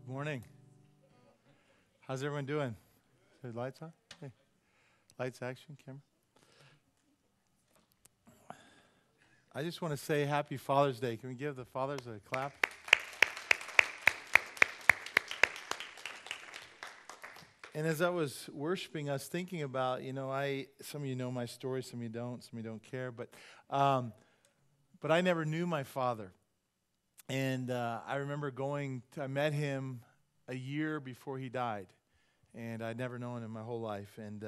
Morning. How's everyone doing? Is the lights on? Hey. Lights, action, camera. I just want to say happy Father's Day. Can we give the fathers a clap? And as I was worshiping, I was thinking about, some of you know my story, some of you don't care, but I never knew my father. And I remember I met him a year before he died, and I'd never known him my whole life. And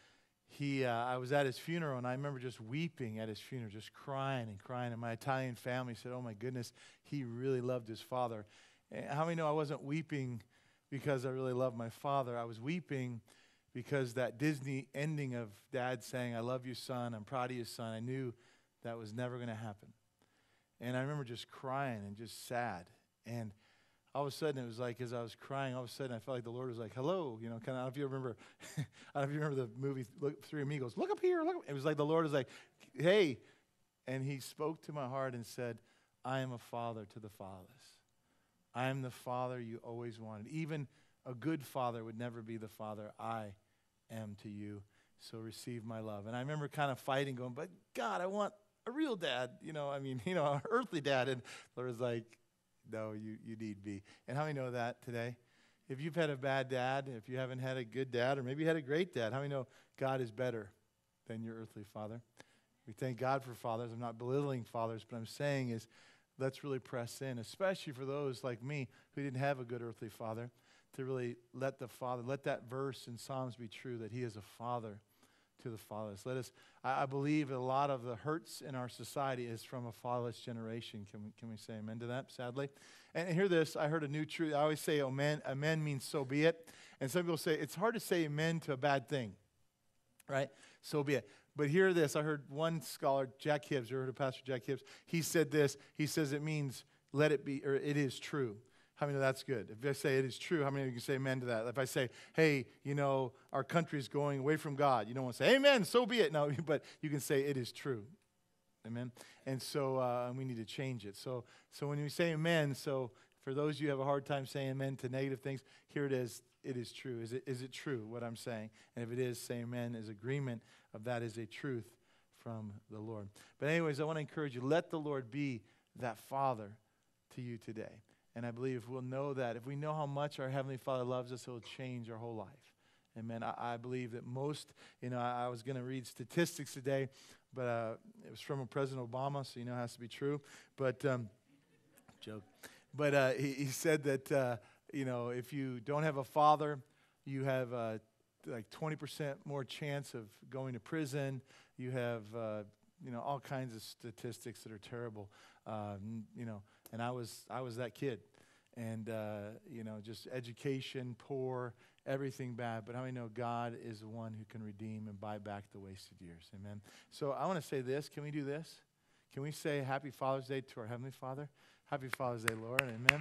I was at his funeral, and I remember just weeping at his funeral, just crying and crying. And my Italian family said, "Oh my goodness, he really loved his father." And how many know I wasn't weeping because I really loved my father? I was weeping because that Disney ending of Dad saying, "I love you, son. I'm proud of you, son." I knew that was never going to happen. And I remember just crying and just sad. And all of a sudden, it was like as I was crying, all of a sudden I felt like the Lord was like, "Hello," kind of. I don't know if you remember. I don't know if you remember the movie Three Amigos. Look up here. Look. It was like the Lord was like, "Hey," and He spoke to my heart and said, "I am a father to the fatherless. I am the father you always wanted. Even a good father would never be the father I am to you. So receive my love." And I remember kind of fighting, going, "But God, I want a real dad, an earthly dad." And the Lord was like, "No, you need me." And how many know that today? If you've had a bad dad, if you haven't had a good dad, or maybe you had a great dad, how many know God is better than your earthly father? We thank God for fathers. I'm not belittling fathers, but I'm saying is let's really press in, especially for those like me who didn't have a good earthly father, to really let that verse in Psalms be true, that He is a father to the fatherless. I believe a lot of the hurts in our society is from a fatherless generation. Can we say amen to that, sadly? And hear this, I heard a new truth. I always say amen. Amen means so be it. And some people say it's hard to say amen to a bad thing, right? So be it. But hear this, I heard one scholar, Jack Hibbs, you heard of Pastor Jack Hibbs, he said this, he says it means let it be, or it is true. How many know that's good? If I say it is true, how many of you can say amen to that? If I say, "Hey, our country is going away from God," you don't want to say, "Amen, so be it." No, but you can say it is true. Amen? And so we need to change it. So when we say amen, so for those of you who have a hard time saying amen to negative things, here it is. It is true. Is it true what I'm saying? And if it is, say amen as agreement of that is a truth from the Lord. But anyways, I want to encourage you, let the Lord be that Father to you today. And I believe if we'll know that, if we know how much our Heavenly Father loves us, He'll change our whole life. Amen. I believe that most, I was going to read statistics today, but it was from President Obama, so it has to be true. But, joke. But he said that, if you don't have a father, you have like 20% more chance of going to prison. You have, all kinds of statistics that are terrible, and I was that kid. And, just education, poor, everything bad. But how many know God is the one who can redeem and buy back the wasted years? Amen. So I want to say this. Can we do this? Can we say Happy Father's Day to our Heavenly Father? Happy Father's Day, Lord. Amen.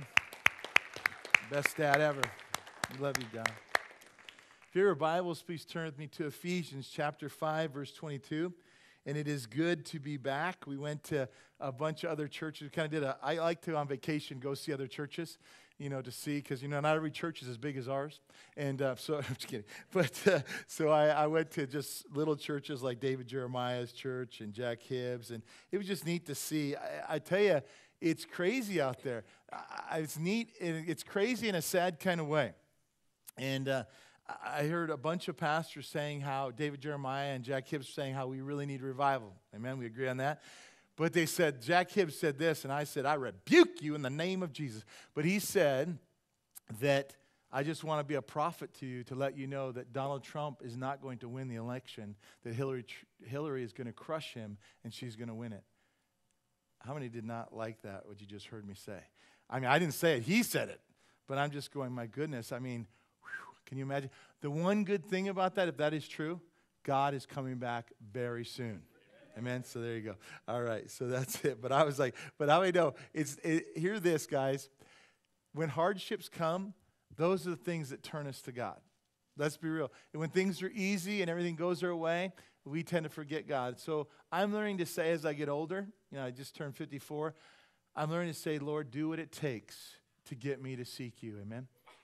Best dad ever. We love you, God. If you have your Bibles, please turn with me to Ephesians chapter 5, verse 22. And it is good to be back. We went to a bunch of other churches. I like to, on vacation, go see other churches, to see, because, not every church is as big as ours. And so, I'm just kidding. But so I went to just little churches like David Jeremiah's church and Jack Hibbs. And it was just neat to see. I tell you, it's crazy out there. It's neat. It's crazy in a sad kind of way. And I heard a bunch of pastors saying how David Jeremiah and Jack Hibbs saying how we really need revival. Amen. We agree on that. But they said, Jack Hibbs said this, and I said, "I rebuke you in the name of Jesus." But he said that I just want to be a prophet to you to let you know that Donald Trump is not going to win the election, that Hillary is going to crush him, and she's going to win it. How many did not like that, what you just heard me say? I mean, I didn't say it. He said it. But I'm just going, my goodness. I mean, can you imagine? The one good thing about that, if that is true, God is coming back very soon. Amen? So there you go. All right, so that's it. But I was like, but how many know? Hear this, guys. When hardships come, those are the things that turn us to God. Let's be real. And when things are easy and everything goes our way, we tend to forget God. So I'm learning to say as I get older, I just turned 54, I'm learning to say, "Lord, do what it takes to get me to seek you." Amen?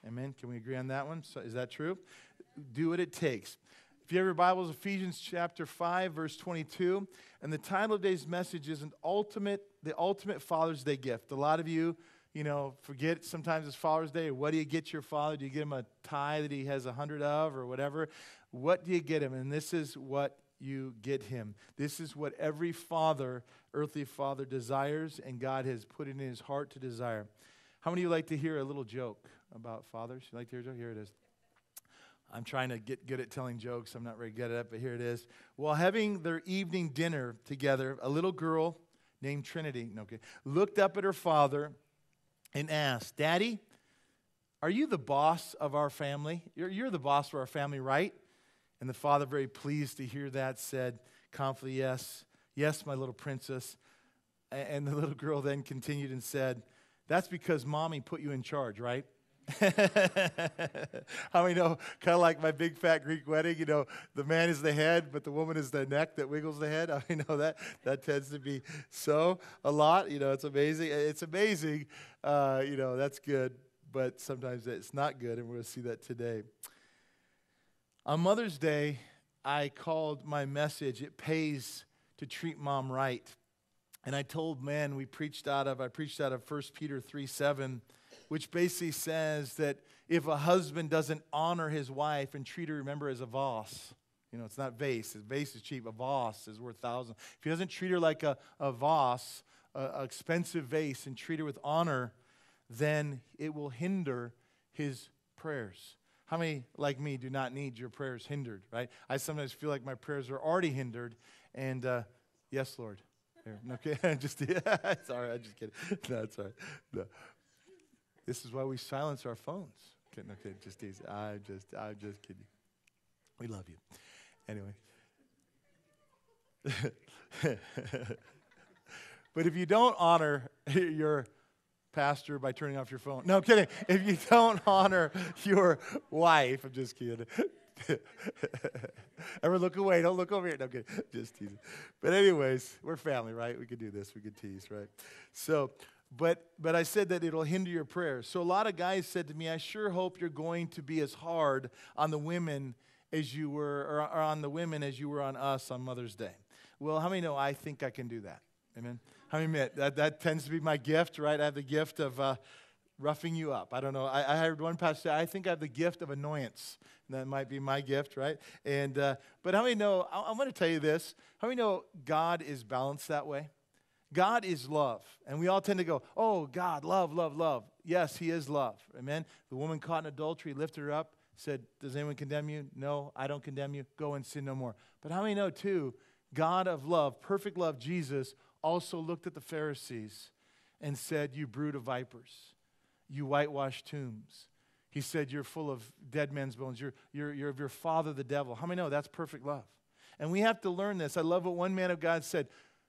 Amen. Can we agree on that one? So is that true? Do what it takes. If you have your Bibles, Ephesians chapter 5, verse 22. And the title of today's message is the ultimate Father's Day gift. A lot of you, forget sometimes it's Father's Day. Or what do you get your father? Do you get him a tie that he has 100 of or whatever? What do you get him? And this is what you get him. This is what every father, earthly father, desires, and God has put it in his heart to desire. How many of you like to hear a little joke about fathers? You like to hear a joke? Here it is. I'm trying to get good at telling jokes. I'm not very good at it, but here it is. While having their evening dinner together, a little girl named Trinity looked up at her father and asked, "Daddy, are you the boss of our family? You're the boss of our family, right?" And the father, very pleased to hear that, said confidently, "Yes, yes, my little princess." And the little girl then continued and said, "That's because Mommy put you in charge, right?" How many know, kind of like my big fat Greek wedding, the man is the head, but the woman is the neck that wiggles the head? I know that tends to be so a lot. It's amazing. It's amazing. That's good, but sometimes it's not good, and we're going to see that today. On Mother's Day, I called my message, "It Pays to Treat Mom Right." And I told men, I preached out of 1 Peter 3:7, which basically says that if a husband doesn't honor his wife and treat her, remember, as a vase, it's not vase. Vase is cheap. A vase is worth thousands. If he doesn't treat her like a vase, an expensive vase, and treat her with honor, then it will hinder his prayers. How many, like me, do not need your prayers hindered, right? I sometimes feel like my prayers are already hindered, and yes, Lord. Here, okay, sorry, I'm just kidding. No, it's all right. No. This is why we silence our phones. Okay, just easy. I'm just kidding. We love you. Anyway. But if you don't honor your pastor by turning off your phone. No, I'm kidding. If you don't honor your wife, I'm just kidding. Ever look away? Don't look over here. No, I'm kidding. Just teasing. But anyways, we're family, right? We could do this. We could tease, right? So, but I said that it'll hinder your prayers. So a lot of guys said to me, "I sure hope you're going to be as hard on the women as you were, or on the women as you were on us on Mother's Day." Well, how many know I think I can do that? Amen. How many admit that tends to be my gift, right? I have the gift of roughing you up. I don't know. I heard one pastor say, "I think I have the gift of annoyance." And that might be my gift, right? And but how many know? I'm going to tell you this. How many know God is balanced that way? God is love. And we all tend to go, "Oh, God, love, love, love." Yes, he is love. Amen. The woman caught in adultery lifted her up, said, "Does anyone condemn you?" "No, I don't condemn you. Go and sin no more." But how many know, too, God of love, perfect love, Jesus, also looked at the Pharisees and said, "You brood of vipers, you whitewashed tombs." He said, "You're full of dead men's bones. You're of your father, the devil." How many know that's perfect love? And we have to learn this. I love what one man of God said.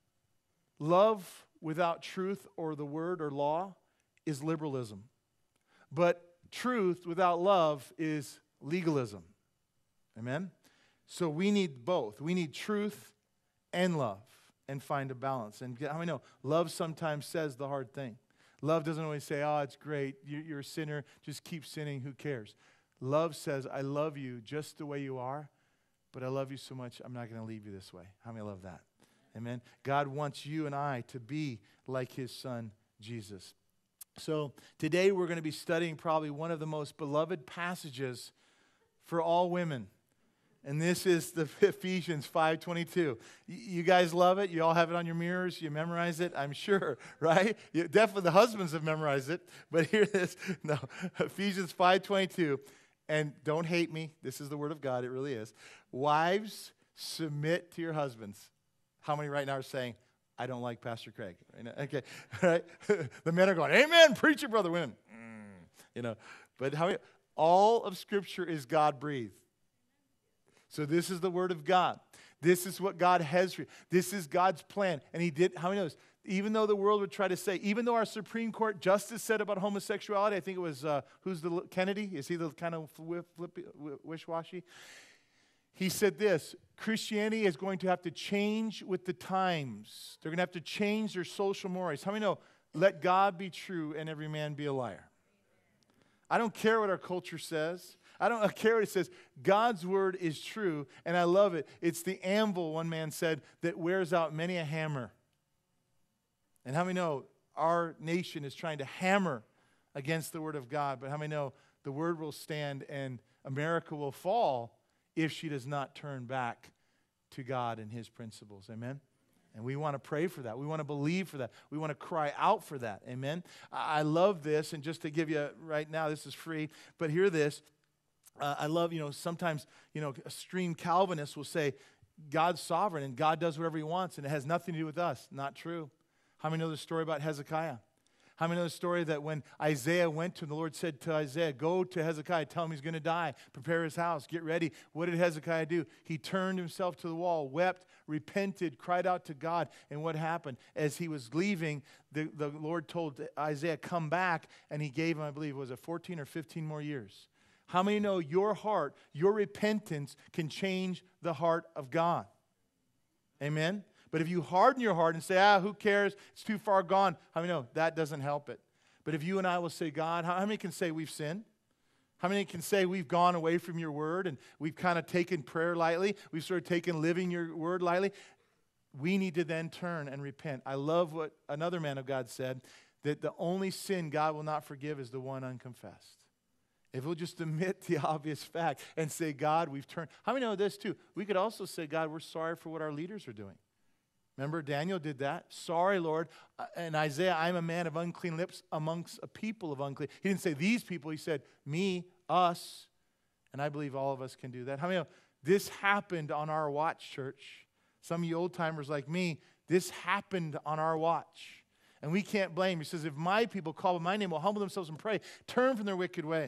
Love without truth or the word or law is liberalism. But truth without love is legalism. Amen? So we need both. We need truth and love and find a balance. And how many know love sometimes says the hard thing? Love doesn't always say, "Oh, it's great. You're a sinner. Just keep sinning. Who cares?" Love says, "I love you just the way you are, but I love you so much, I'm not going to leave you this way." How many love that? Amen. God wants you and I to be like his son, Jesus. So today we're going to be studying probably one of the most beloved passages for all women. And this is the Ephesians 5:22. You guys love it? You all have it on your mirrors? You memorize it? I'm sure, right? Definitely the husbands have memorized it. But here it is. No, Ephesians 5:22. And don't hate me. This is the word of God. It really is. "Wives, submit to your husbands." How many right now are saying, "I don't like Pastor Craig"? Okay, right? The men are going, "Amen, preach it, brother." Women, But how many? All of Scripture is God-breathed. So this is the word of God. This is what God has for you. This is God's plan. And he did, how many knows? Even though the world would try to say, even though our Supreme Court justice said about homosexuality, I think it was, Kennedy? Is he the kind of wish-washy? He said this: Christianity is going to have to change with the times. They're going to have to change their social mores. How many know, let God be true and every man be a liar? I don't care what our culture says. I don't care what it says. God's word is true, and I love it. It's the anvil, one man said, that wears out many a hammer. And how many know our nation is trying to hammer against the word of God, but how many know the word will stand and America will fall if she does not turn back to God and his principles. Amen? And we want to pray for that. We want to believe for that. We want to cry out for that. Amen? I love this, and just to give you right now, this is free, but hear this. I love, sometimes, extreme Calvinists will say, God's sovereign and God does whatever he wants and it has nothing to do with us. Not true. How many know the story about Hezekiah? How many know the story that when Isaiah went to him, the Lord said to Isaiah, go to Hezekiah, tell him he's going to die, prepare his house, get ready. What did Hezekiah do? He turned himself to the wall, wept, repented, cried out to God. And what happened? As he was leaving, the Lord told Isaiah, come back, and he gave him, I believe, was it 14 or 15 more years? How many know your heart, your repentance can change the heart of God? Amen? But if you harden your heart and say, who cares? It's too far gone. How many know that doesn't help it? But if you and I will say, God, how many can say we've sinned? How many can say we've gone away from your word and we've kind of taken prayer lightly? We've sort of taken living your word lightly. We need to then turn and repent. I love what another man of God said, that the only sin God will not forgive is the one unconfessed. If we'll just admit the obvious fact and say, God, we've turned. How many know this too? We could also say, God, we're sorry for what our leaders are doing. Remember, Daniel did that. Sorry, Lord. And Isaiah, I'm a man of unclean lips amongst a people of unclean. He didn't say these people. He said me, us. And I believe all of us can do that. How many know this happened on our watch, church? Some of you old timers like me, this happened on our watch. And we can't blame. He says, if my people call by my name will humble themselves and pray, turn from their wicked ways,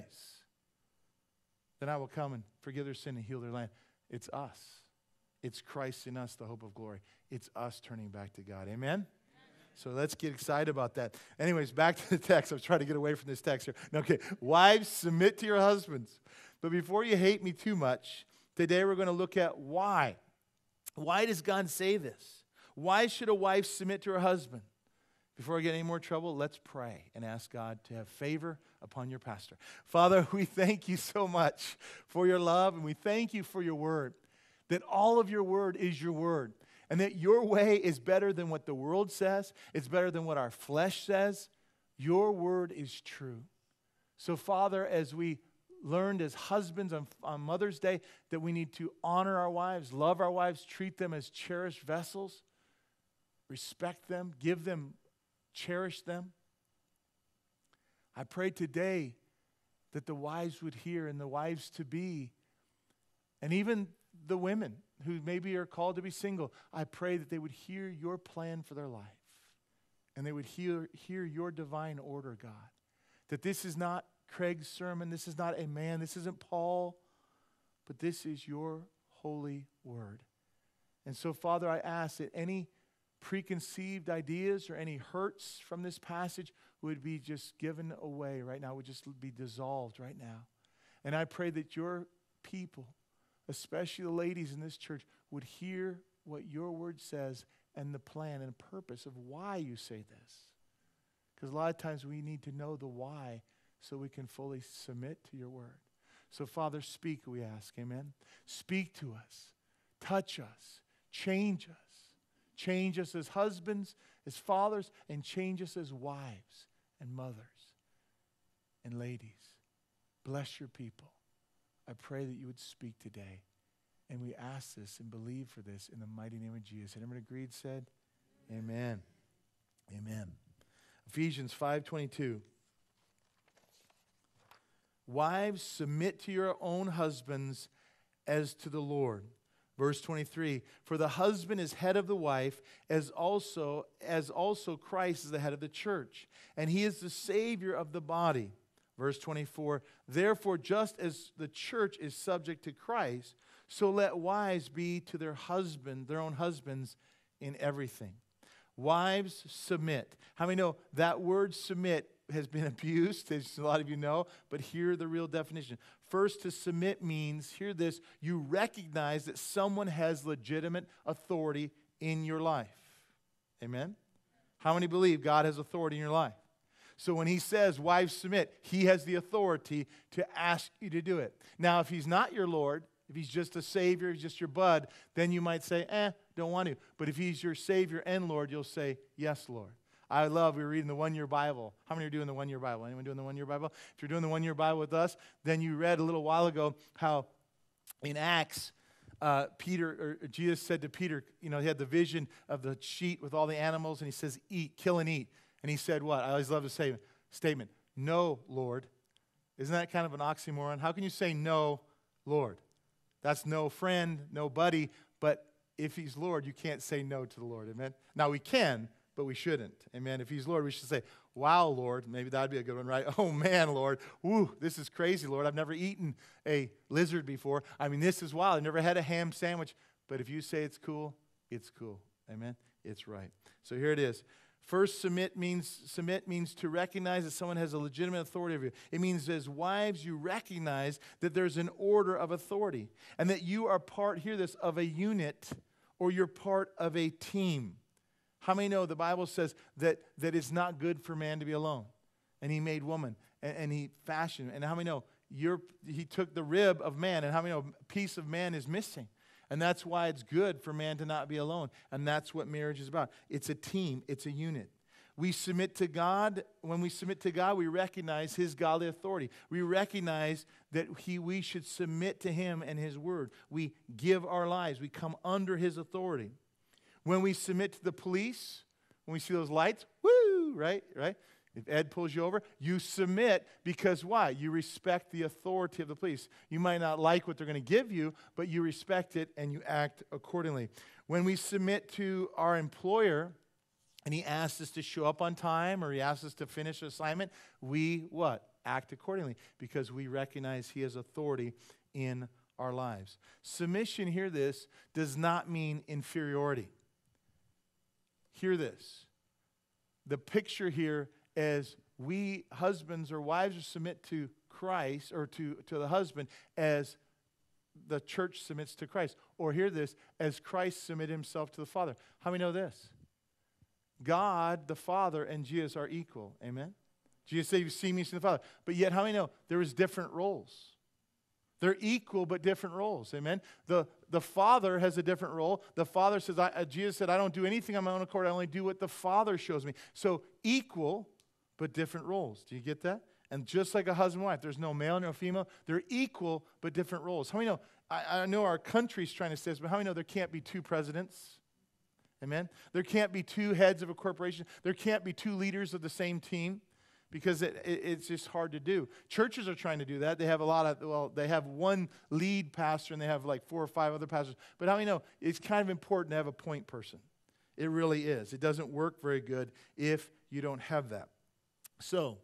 then I will come and forgive their sin and heal their land. It's us. It's Christ in us, the hope of glory. It's us turning back to God. Amen? So let's get excited about that. Anyways, back to the text. I was trying to get away from this text here. Okay, wives, submit to your husbands. But before you hate me too much, today we're going to look at why. Why does God say this? Why should a wife submit to her husband? Before I get any more trouble, let's pray and ask God to have favor upon your pastor. Father, we thank you so much for your love, and we thank you for your word, that all of your word is your word, and that your way is better than what the world says. It's better than what our flesh says. Your word is true. So, Father, as we learned as husbands on Mother's Day that we need to honor our wives, love our wives, treat them as cherished vessels, respect them, give them, cherish them. I pray today that the wives would hear, and the wives to be, and even the women who maybe are called to be single, I pray that they would hear your plan for their life, and they would hear your divine order, God. That this is not Craig's sermon, this is not a man, this isn't Paul, but this is your holy word. And so, Father, I ask that any preconceived ideas or any hurts from this passage would be just given away right now, would just be dissolved right now. And I pray that your people, especially the ladies in this church, would hear what your word says and the plan and purpose of why you say this. Because a lot of times we need to know the why so we can fully submit to your word. So, Father, speak, we ask. Amen. Speak to us. Touch us. Change us. Change us as husbands, as fathers, and change us as wives and mothers and ladies. Bless your people. I pray that you would speak today. And we ask this and believe for this in the mighty name of Jesus. And everyone agreed, said, amen. Amen. Ephesians 5:22. Wives, submit to your own husbands as to the Lord. Verse 23, for the husband is head of the wife, as also Christ is the head of the church, and he is the Savior of the body. Verse 24, therefore, just as the church is subject to Christ, so let wives be to their own husbands in everything. Wives, submit. How many know that word submit has been abused, as a lot of you know, but hear the real definition. First, to submit means, hear this, you recognize that someone has legitimate authority in your life. Amen? How many believe God has authority in your life? So when he says, wives submit, he has the authority to ask you to do it. Now, if he's not your Lord, if he's just a Savior, he's just your bud, then you might say, don't want to. But if he's your Savior and Lord, you'll say, yes, Lord. We were reading the one-year Bible. How many are doing the one-year Bible? Anyone doing the one-year Bible? If you're doing the one-year Bible with us, then you read a little while ago how in Acts, Jesus said to Peter, he had the vision of the sheet with all the animals, and he says, eat, kill and eat. And he said what? I always love the statement, no, Lord. Isn't that kind of an oxymoron? How can you say no, Lord? That's no friend, no buddy, but if he's Lord, you can't say no to the Lord, amen? Now we can, but we shouldn't, amen? If he's Lord, we should say, wow, Lord. Maybe that'd be a good one, right? Oh, man, Lord. Woo, this is crazy, Lord. I've never eaten a lizard before. I mean, this is wild. I've never had a ham sandwich. But if you say it's cool, amen? It's right. So here it is. First, submit means to recognize that someone has a legitimate authority over you. It means as wives, you recognize that there's an order of authority and that you are part, hear this, of a unit or you're part of a team. How many know the Bible says that it's not good for man to be alone? And he made woman and he fashioned. And how many know he took the rib of man, and how many know a piece of man is missing? And that's why it's good for man to not be alone. And that's what marriage is about. It's a team. It's a unit. We submit to God. When we submit to God, we recognize his godly authority. We recognize that we should submit to him and his word. We give our lives. We come under his authority. When we submit to the police, when we see those lights, woo, right? If Ed pulls you over, you submit because why? You respect the authority of the police. You might not like what they're going to give you, but you respect it and you act accordingly. When we submit to our employer and he asks us to show up on time or he asks us to finish an assignment, we what? Act accordingly because we recognize he has authority in our lives. Submission, hear this, does not mean inferiority. Hear this. The picture here as we husbands or wives submit to Christ or to the husband as the church submits to Christ. Or hear this, as Christ submitted himself to the Father. How many know this? God, the Father, and Jesus are equal. Amen? Jesus said, you've seen me, seen the Father. But yet, how many know there is different roles? They're equal but different roles. Amen? The Father has a different role. The Father says, Jesus said, I don't do anything on my own accord. I only do what the Father shows me. So equal but different roles. Do you get that? And just like a husband and wife, there's no male, no female. They're equal but different roles. How many know? I know our country's trying to say this, but how many know there can't be two presidents? Amen? There can't be two heads of a corporation. There can't be two leaders of the same team. Because it's just hard to do. Churches are trying to do that. They have they have one lead pastor and they have like 4 or 5 other pastors. But how many know it's kind of important to have a point person? It really is. It doesn't work very good if you don't have that. So,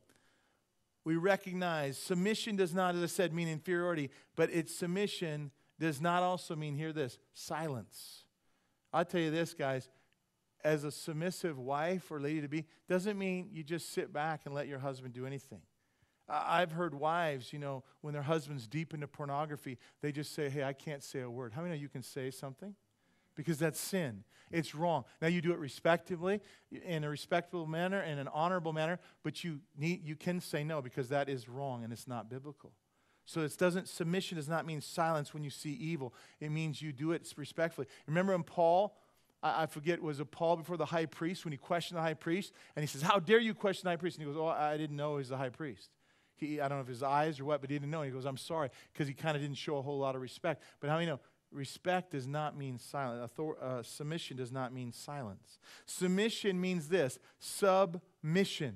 we recognize submission does not, as I said, mean inferiority, but its submission does not also mean, hear this, silence. I'll tell you this, guys. As a submissive wife or lady-to-be, doesn't mean you just sit back and let your husband do anything. I've heard wives, when their husband's deep into pornography, they just say, hey, I can't say a word. How many know you can say something? Because that's sin. It's wrong. Now, you do it respectably, in a respectable manner, in an honorable manner, but you can say no because that is wrong and it's not biblical. So submission does not mean silence when you see evil. It means you do it respectfully. Remember when Paul... I forget, was it Paul before the high priest when he questioned the high priest? And he says, how dare you question the high priest? And he goes, I didn't know he was the high priest. I don't know if his eyes or what, but he didn't know. And he goes, I'm sorry, because he kind of didn't show a whole lot of respect. But how many know? Respect does not mean silence. Submission does not mean silence. Submission means this, submission.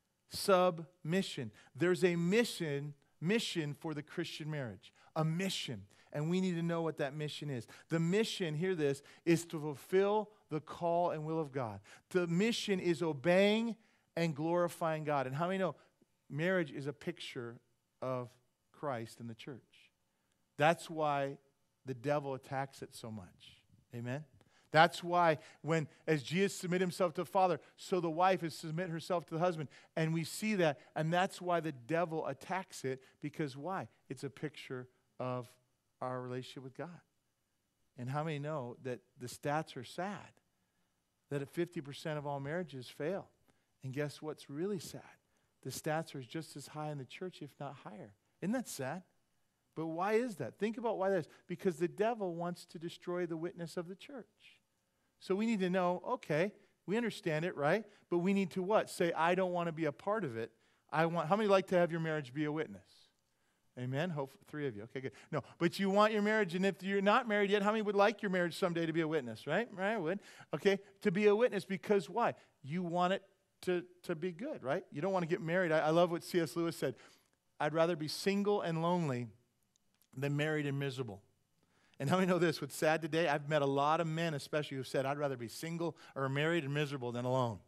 Submission. There's a mission for the Christian marriage. A mission. And we need to know what that mission is. The mission, hear this, is to fulfill the call and will of God. The mission is obeying and glorifying God. And how many know marriage is a picture of Christ and the church? That's why the devil attacks it so much. Amen? That's why as Jesus submitted himself to the Father, so the wife is submit herself to the husband. And we see that. And that's why the devil attacks it. Because why? It's a picture of our relationship with God. And how many know that the stats are sad? That 50% of all marriages fail. And guess what's really sad? the stats are just as high in the church, if not higher. Isn't that sad? But why is that? Think about why that is. Because the devil wants to destroy the witness of the church. So we need to know, okay, we understand it, right? But we need to what? Say, I don't want to be a part of it. How many like to have your marriage be a witness? Amen? Hope 3 of you. Okay, good. No, but you want your marriage, and if you're not married yet, how many would like your marriage someday to be a witness, right? Right, I would. Okay, to be a witness because why? You want it to be good, right? You don't want to get married. I love what C.S. Lewis said. I'd rather be single and lonely than married and miserable. And how many know this? What's sad today, I've met a lot of men especially who said, I'd rather be single or married and miserable than alone.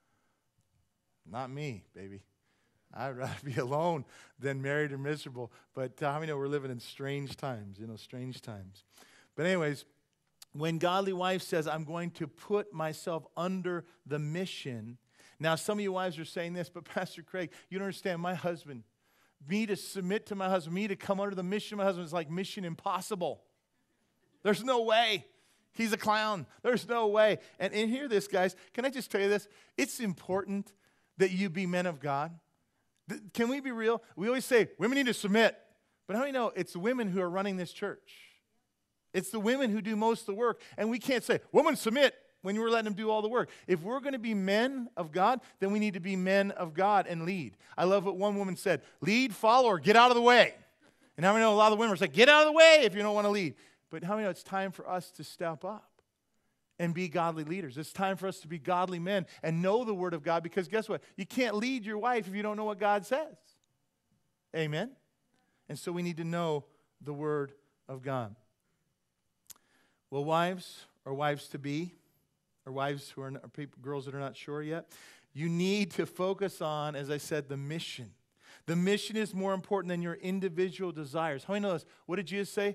Not me, baby. I'd rather be alone than married or miserable. But how many know we're living in strange times, strange times. But anyways, when godly wife says, I'm going to put myself under the mission. Now, some of you wives are saying this, but Pastor Craig, you don't understand. My husband, me to submit to my husband, me to come under the mission of my husband is like mission impossible. There's no way. He's a clown. There's no way. And hear this, guys. Can I just tell you this? It's important that you be men of God. Can we be real? We always say, women need to submit. But how many know it's the women who are running this church? It's the women who do most of the work. And we can't say, women submit, when you were letting them do all the work. If we're going to be men of God, then we need to be men of God and lead. I love what one woman said, lead, follow, or get out of the way. And how many know a lot of the women are saying, get out of the way if you don't want to lead. But how many know it's time for us to step up and be godly leaders? It's time for us to be godly men and know the Word of God, because guess what? You can't lead your wife if you don't know what God says. Amen? And so we need to know the Word of God. Well, wives or wives-to-be, or wives who are not, or people, girls that are not sure yet, you need to focus on, as I said, the mission. The mission is more important than your individual desires. How many know this? What did Jesus say?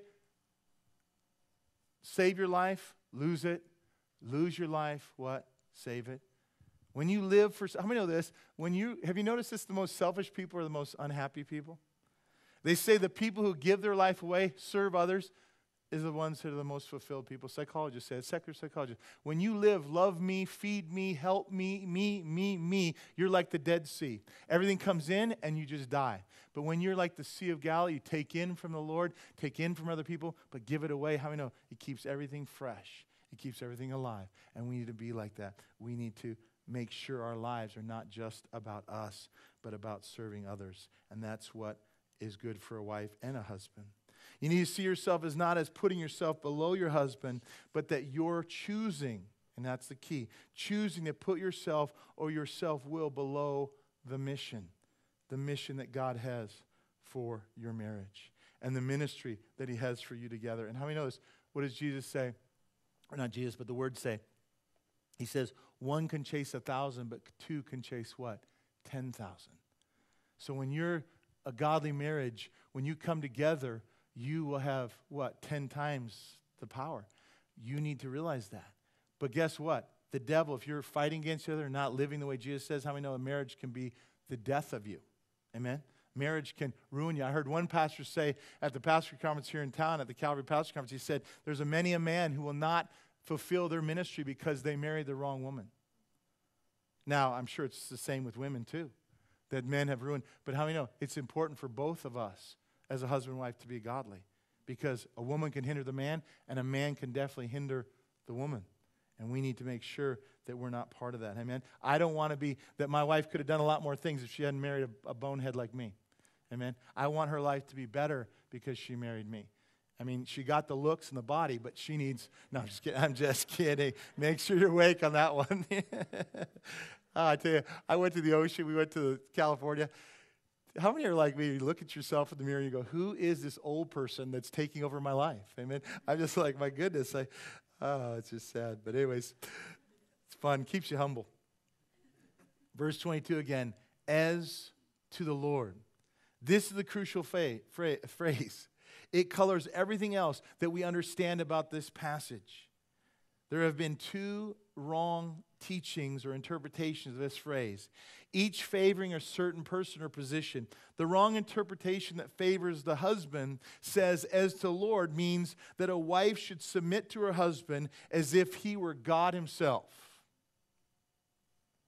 Save your life, lose it. Lose your life, what? Save it. When you live for, how many know this? Have you noticed this? The most selfish people are the most unhappy people. They say the people who give their life away, serve others, is the ones that are the most fulfilled people. Psychologists say it, secular psychologists. When you live, love me, feed me, help me, you're like the Dead Sea. Everything comes in and you just die. But when you're like the Sea of Galilee, you take in from the Lord, take in from other people, but give it away. How many know? It keeps everything fresh. It keeps everything alive. And we need to be like that. We need to make sure our lives are not just about us, but about serving others. And that's what is good for a wife and a husband. You need to see yourself as not as putting yourself below your husband, but that you're choosing, and that's the key, choosing to put yourself or your self-will below the mission that God has for your marriage and the ministry that He has for you together. And how many know this? What does Jesus say? Or not Jesus, but the Word say. He says, one can chase 1,000, but two can chase what? 10,000. So when you're a godly marriage, when you come together, you will have, what, 10 times the power. You need to realize that. But guess what? The devil, if you're fighting against each other and not living the way Jesus says, how many know a marriage can be the death of you? Amen? Marriage can ruin you. I heard one pastor say at the pastor conference here in town, at the Calvary Pastor Conference, he said, there's many a man who will not fulfill their ministry because they married the wrong woman. Now, I'm sure it's the same with women too, that men have ruined. But how many know it's important for both of us as a husband and wife to be godly, because a woman can hinder the man and a man can definitely hinder the woman. And we need to make sure that we're not part of that. Amen. I don't want to be, that my wife could have done a lot more things if she hadn't married a bonehead like me. Amen. I want her life to be better because she married me. I mean, she got the looks and the body, but she needs, no, I'm just kidding. I'm just kidding. Make sure you're awake on that one. I tell you, I went to the ocean. We went to California. How many are like me? You look at yourself in the mirror and you go, who is this old person that's taking over my life? Amen. I'm just like, my goodness. It's just sad. But anyways, it's fun. Keeps you humble. Verse 22 again, as to the Lord. This is the crucial phrase. It colors everything else that we understand about this passage. There have been two wrong teachings or interpretations of this phrase, each favoring a certain person or position. The wrong interpretation that favors the husband says, as to Lord, means that a wife should submit to her husband as if he were God himself.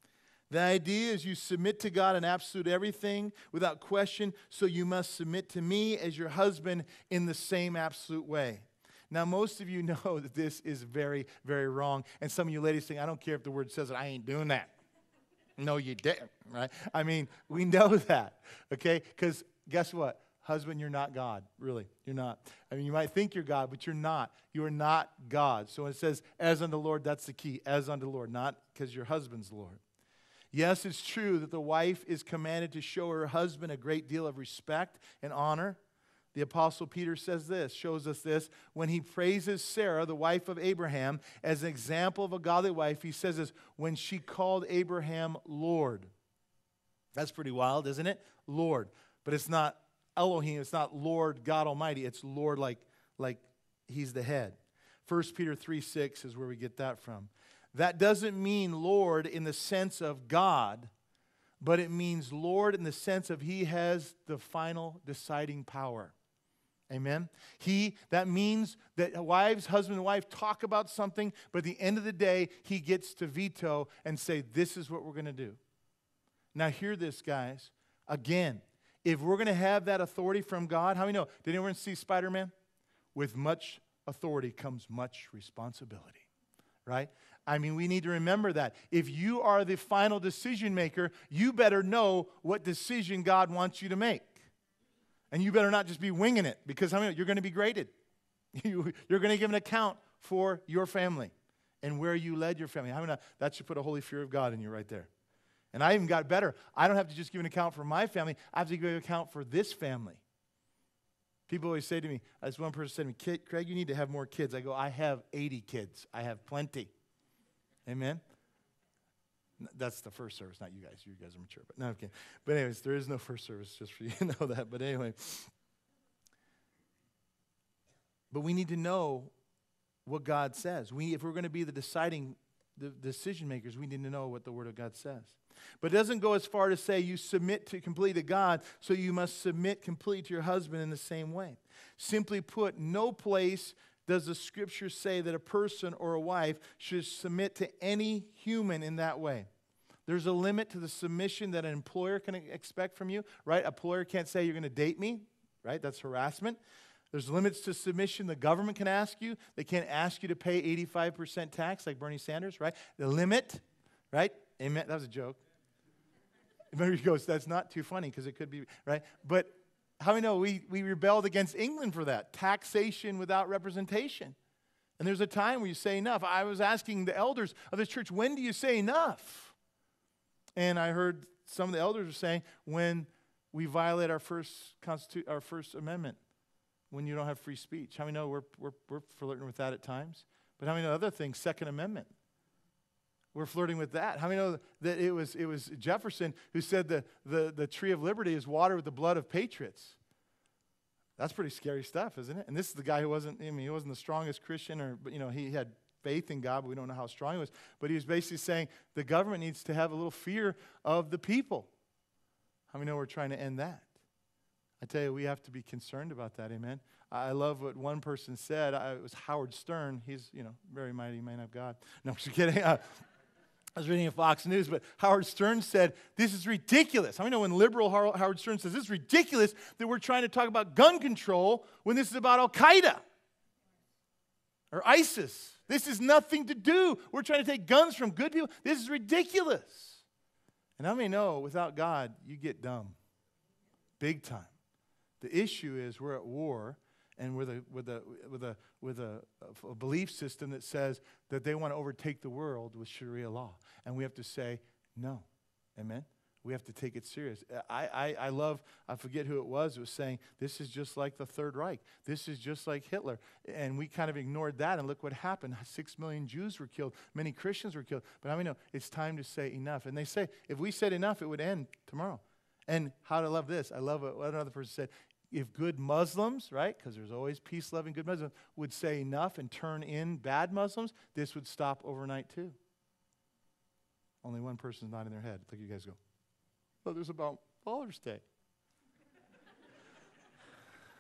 The idea is you submit to God in absolute everything without question, so you must submit to me as your husband in the same absolute way. Now, most of you know that this is very, very wrong. And some of you ladies think, I don't care if the word says it, I ain't doing that. No, you didn't, right? I mean, we know that, okay? Because guess what? Husband, you're not God, really. You're not. I mean, you might think you're God, but you're not. You are not God. So when it says, as unto the Lord, that's the key. As unto the Lord, not because your husband's the Lord. Yes, it's true that the wife is commanded to show her husband a great deal of respect and honor. The Apostle Peter says this, shows us this, when he praises Sarah, the wife of Abraham, as an example of a godly wife. He says this, when she called Abraham Lord. That's pretty wild, isn't it? Lord. But it's not Elohim, it's not Lord God Almighty. It's Lord like he's the head. 1 Peter 3:6 is where we get that from. That doesn't mean Lord in the sense of God, but it means Lord in the sense of he has the final deciding power. Amen? That means that husband and wife talk about something, but at the end of the day, he gets to veto and say, this is what we're going to do. Now hear this, guys. Again, if we're going to have that authority from God, how many know? Did anyone see Spider-Man? With much authority comes much responsibility, right? I mean, we need to remember that. If you are the final decision maker, you better know what decision God wants you to make. And you better not just be winging it, because how many know? You're going to be graded. You're going to give an account for your family and where you led your family. How many know? That should put a holy fear of God in you right there. And I even got better. I don't have to just give an account for my family. I have to give an account for this family. People always say to me, as one person said to me, Craig, you need to have more kids. I go, I have 80 kids. I have plenty. Amen? That's the first service, not you guys. You guys are mature. But no, I'm kidding. But anyways, there is no first service, just for you to know that. But anyway. But we need to know what God says. If we're going to be the decision makers, we need to know what the Word of God says. But it doesn't go as far to say you submit completely to God, so you must submit completely to your husband in the same way. Simply put, no place does the Scripture say that a person or a wife should submit to any human in that way. There's a limit to the submission that an employer can expect from you, right? An employer can't say you're going to date me, right? That's harassment. There's limits to submission the government can ask you. They can't ask you to pay 85% tax like Bernie Sanders, right? The limit, right? Amen. That was a joke. Maybe he goes, that's not too funny because it could be, right? But how many know we rebelled against England for that? Taxation without representation. And there's a time where you say enough. I was asking the elders of this church, when do you say enough? And I heard some of the elders were saying, when we violate our first amendment, when you don't have free speech. How many know we're flirting with that at times? But how many know other things, Second Amendment? We're flirting with that. How many know that it was Jefferson who said the tree of liberty is watered with the blood of patriots? That's pretty scary stuff, isn't it? And this is the guy who wasn't the strongest Christian, but he had faith in God, but we don't know how strong he was. But he was basically saying the government needs to have a little fear of the people. How many know we're trying to end that? I tell you, we have to be concerned about that, amen? I love what one person said. It was Howard Stern. He's, very mighty man of God. No, I'm just kidding. I was reading a Fox News, but Howard Stern said, this is ridiculous. How many know when liberal Howard Stern says, this is ridiculous that we're trying to talk about gun control when this is about Al-Qaeda or ISIS? This is nothing to do. We're trying to take guns from good people. This is ridiculous. And how many know without God, you get dumb? Big time. The issue is we're at war, and with a belief system that says that they want to overtake the world with Sharia law. And we have to say, no. Amen? We have to take it serious. I forget who it was saying, this is just like the Third Reich. This is just like Hitler. And we kind of ignored that, and look what happened. 6 million Jews were killed. Many Christians were killed. But how many know it's time to say enough? And they say, if we said enough, it would end tomorrow. And how to love this. I love what another person said. If good Muslims, right, because there's always peace-loving good Muslims, would say enough and turn in bad Muslims, this would stop overnight too. Only one person's not in their head. Look, you guys go, oh, there's about Father's Day.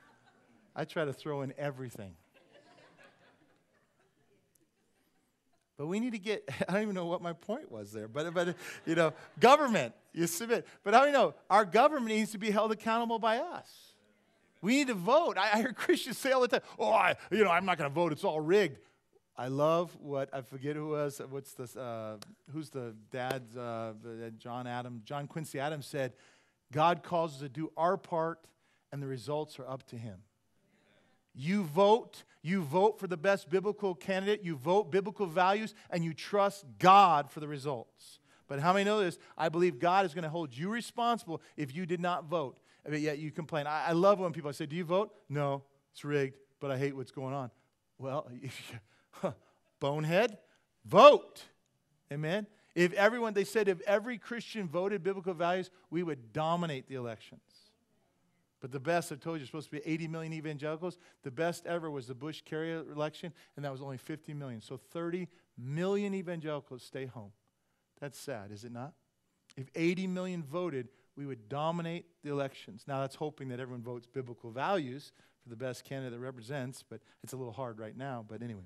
I try to throw in everything. But we need to get, I don't even know what my point was there, but government, you submit. But how do you know? Our government needs to be held accountable by us. We need to vote. I hear Christians say all the time, I'm not going to vote. It's all rigged. I love what, I forget who was, who's the dad, John Quincy Adams said, God calls us to do our part, and the results are up to him. You vote for the best biblical candidate, you vote biblical values, and you trust God for the results. But how many know this? I believe God is going to hold you responsible if you did not vote, but yet you complain. I love when people say, do you vote? No, it's rigged, but I hate what's going on. Well, bonehead, vote. Amen? If every Christian voted biblical values, we would dominate the elections. But the best, I told you, supposed to be 80 million evangelicals. The best ever was the Bush-Kerry election, and that was only 50 million. So 30 million evangelicals stay home. That's sad, is it not? If 80 million voted, we would dominate the elections. Now, that's hoping that everyone votes biblical values for the best candidate that represents, but it's a little hard right now. But anyway.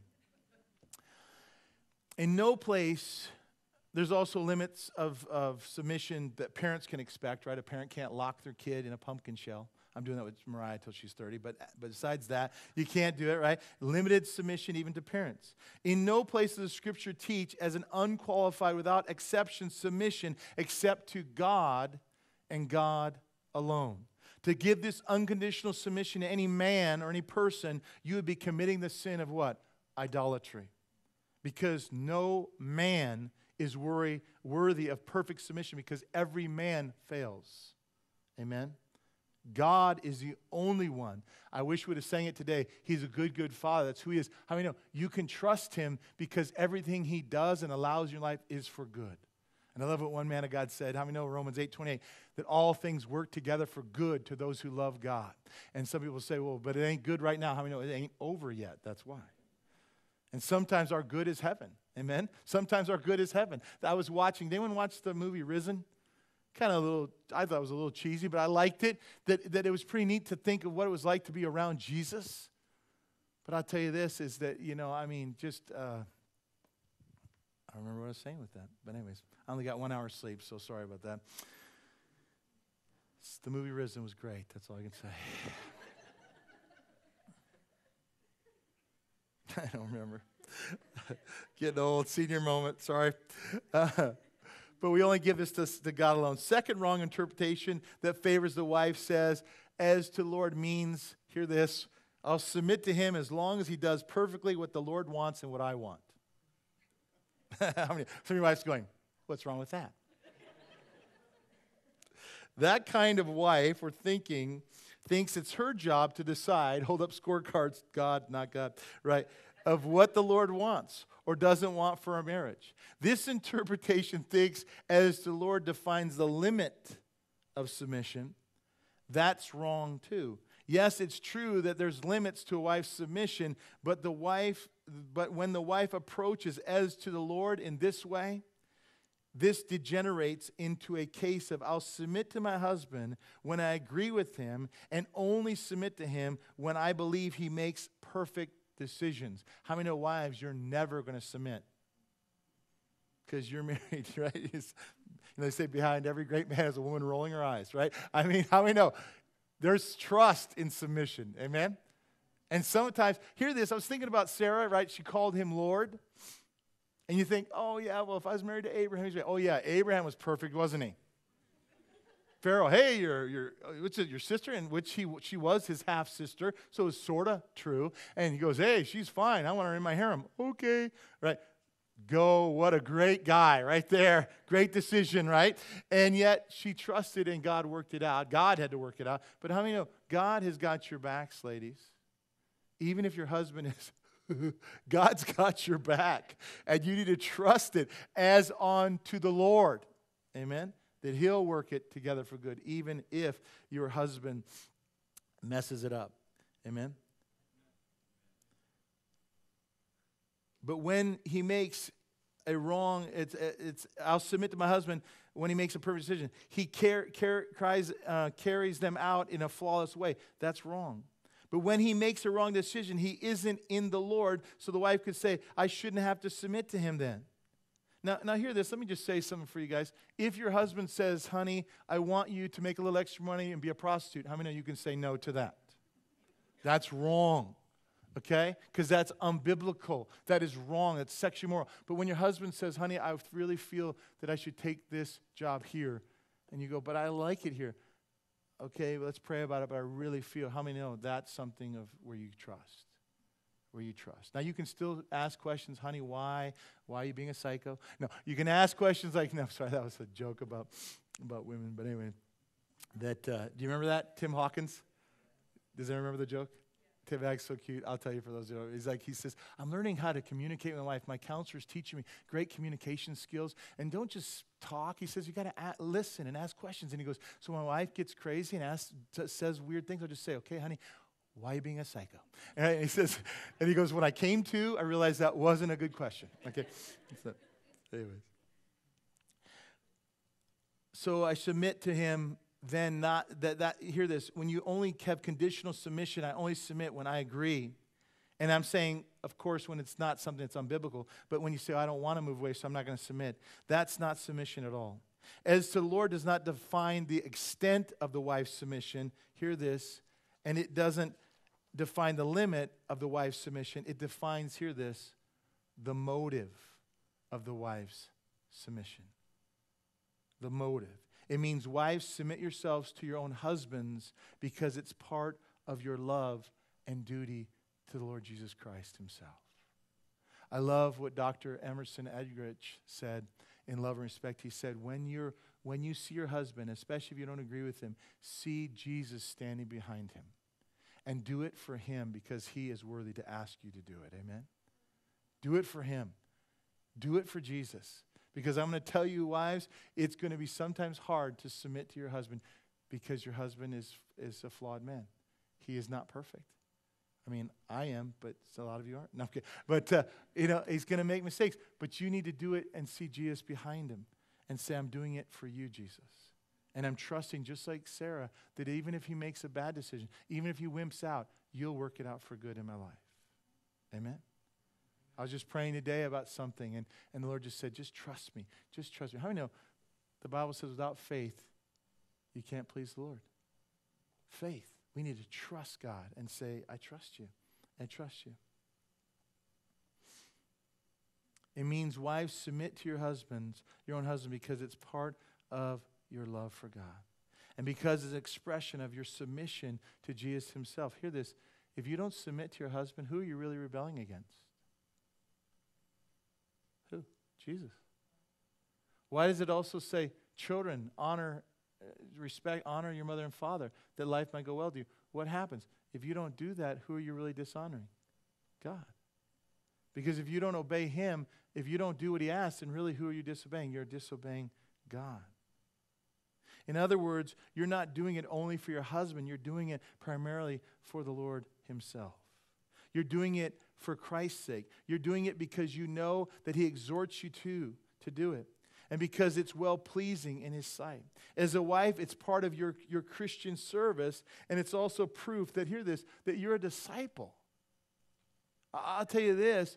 In no place, there's also limits of submission that parents can expect, right? A parent can't lock their kid in a pumpkin shell. I'm doing that with Mariah until she's 30, but besides that, you can't do it, right? Limited submission even to parents. In no place does the Scripture teach as an unqualified, without exception, submission except to God and God alone. To give this unconditional submission to any man or any person, you would be committing the sin of what? Idolatry. Because no man is worthy of perfect submission, because every man fails. Amen? God is the only one. I wish we would have sang it today. He's a good, good Father. That's who he is. How many know? You can trust him because everything he does and allows in your life is for good. And I love what one man of God said. How many know Romans 8:28? That all things work together for good to those who love God. And some people say, well, but it ain't good right now. How many know it ain't over yet? That's why. And sometimes our good is heaven. Amen? Sometimes our good is heaven. I was watching, did anyone watch the movie Risen? I thought it was a little cheesy, but I liked it. That it was pretty neat to think of what it was like to be around Jesus. But I'll tell you this, is that, I don't remember what I was saying with that. But anyways, I only got 1 hour sleep, so sorry about that. The movie Risen was great. That's all I can say. I don't remember. Getting old, senior moment, sorry. But we only give this to God alone. Second wrong interpretation that favors the wife says, as to the Lord means, hear this, I'll submit to him as long as he does perfectly what the Lord wants and what I want. Some of your wives going, what's wrong with that? That kind of wife or thinks it's her job to decide, hold up scorecards, God, not God, right, of what the Lord wants or doesn't want for a marriage. This interpretation thinks as the Lord defines the limit of submission, that's wrong too. Yes, it's true that there's limits to a wife's submission, but when the wife approaches as to the Lord in this way, this degenerates into a case of I'll submit to my husband when I agree with him and only submit to him when I believe he makes perfect decisions. How many know, wives, you're never going to submit? Because you're married, right? They say behind every great man is a woman rolling her eyes, right? How many know? There's trust in submission, amen? And sometimes, hear this, I was thinking about Sarah, right? She called him Lord. And you think, oh yeah, well, if I was married to Abraham, oh yeah, Abraham was perfect, wasn't he? Pharaoh, hey, your sister, and which she was his half-sister, so it's sort of true. And he goes, hey, she's fine. I want her in my harem. Okay, right. Go, what a great guy right there. Great decision, right? And yet she trusted and God worked it out. God had to work it out. But how many know God has got your backs, ladies? Even if your husband is, God's got your back. And you need to trust it as unto the Lord. Amen? That he'll work it together for good, even if your husband messes it up. Amen? But when he makes a wrong, I'll submit to my husband when he makes a perfect decision. He carries them out in a flawless way. That's wrong. But when he makes a wrong decision, he isn't in the Lord. So the wife could say, I shouldn't have to submit to him then. Now hear this. Let me just say something for you guys. If your husband says, honey, I want you to make a little extra money and be a prostitute, how many know you can say no to that? That's wrong. Okay? Because that's unbiblical. That is wrong. That's sexually immoral. But when your husband says, honey, I really feel that I should take this job here, and you go, but I like it here. Okay, well, let's pray about it, but I really feel, how many know that's something of where you trust? Where you trust. Now, you can still ask questions, honey, why? Why are you being a psycho? No, you can ask questions like, no, sorry, that was a joke about women. But anyway, do you remember that? Tim Hawkins? Does anyone remember the joke? Tim acts so cute. I'll tell you for those who don't. He says, I'm learning how to communicate with my wife. My counselor's teaching me great communication skills. And don't just talk. He says, you got to listen and ask questions. And he goes, so when my wife gets crazy and says weird things, I'll just say, okay, honey, why are you being a psycho? And he says, and he goes, when I came to, I realized that wasn't a good question. Okay. So, anyways. So I submit to him. Then not that hear this, when you only have conditional submission, I only submit when I agree. And I'm saying, of course, when it's not something that's unbiblical, but when you say, I don't want to move away, so I'm not going to submit, that's not submission at all. As to the Lord does not define the extent of the wife's submission, hear this, and it doesn't define the limit of the wife's submission. It defines, hear this, the motive of the wife's submission. The motive. It means, wives, submit yourselves to your own husbands because it's part of your love and duty to the Lord Jesus Christ himself. I love what Dr. Emerson Eggerichs said in Love and Respect. He said, when you see your husband, especially if you don't agree with him, see Jesus standing behind him. And do it for him because he is worthy to ask you to do it. Amen? Do it for him. Do it for Jesus. Because I'm going to tell you, wives, it's going to be sometimes hard to submit to your husband because your husband is a flawed man. He is not perfect. I mean, I am, but a lot of you aren't. No, okay. But, he's going to make mistakes. But you need to do it and see Jesus behind him and say, I'm doing it for you, Jesus. And I'm trusting, just like Sarah, that even if he makes a bad decision, even if he wimps out, you'll work it out for good in my life. Amen? I was just praying today about something, and the Lord just said, just trust me. Just trust me. How many know the Bible says without faith, you can't please the Lord? Faith. We need to trust God and say, I trust you. I trust you. It means, wives, submit to your husbands, your own husband, because it's part of your love for God. And because it's an expression of your submission to Jesus himself. Hear this. If you don't submit to your husband, who are you really rebelling against? Who? Jesus. Why does it also say, children, honor, respect, honor your mother and father, that life might go well to you? What happens? If you don't do that, who are you really dishonoring? God. Because if you don't obey him, if you don't do what he asks, then really who are you disobeying? You're disobeying God. In other words, you're not doing it only for your husband. You're doing it primarily for the Lord himself. You're doing it for Christ's sake. You're doing it because you know that he exhorts you to do it. And because it's well-pleasing in his sight. As a wife, it's part of your Christian service, and it's also proof that, hear this, that you're a disciple. I'll tell you this,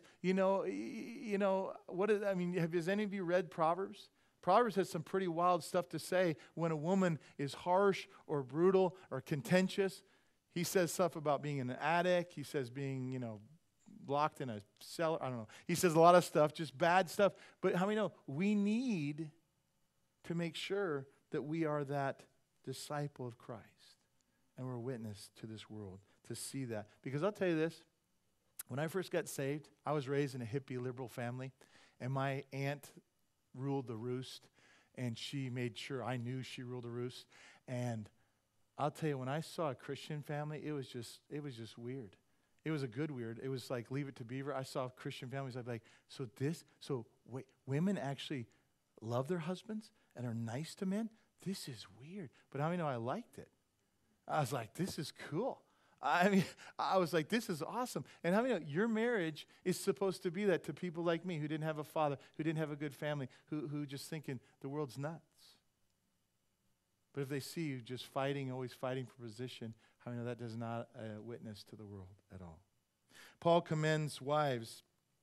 has any of you read Proverbs? Proverbs has some pretty wild stuff to say when a woman is harsh or brutal or contentious. He says stuff about being an addict. He says being, locked in a cellar. I don't know. He says a lot of stuff, just bad stuff. But how many know we need to make sure that we are that disciple of Christ and we're a witness to this world to see that. Because I'll tell you this, when I first got saved, I was raised in a hippie liberal family, and my aunt ruled the roost, and she made sure I knew she ruled the roost. And I'll tell you, when I saw a Christian family, it was just weird. It was a good weird. It was like Leave It to Beaver. I saw Christian families. I'd be like, wait, women actually love their husbands and are nice to men? This is weird. But how many know I liked it? I was like, this is cool. I was like, this is awesome. And how many know your marriage is supposed to be that to people like me who didn't have a father, who didn't have a good family, who just thinking the world's nuts. But if they see you just fighting, always fighting for position, How many know that does not witness to the world at all? Paul commands wives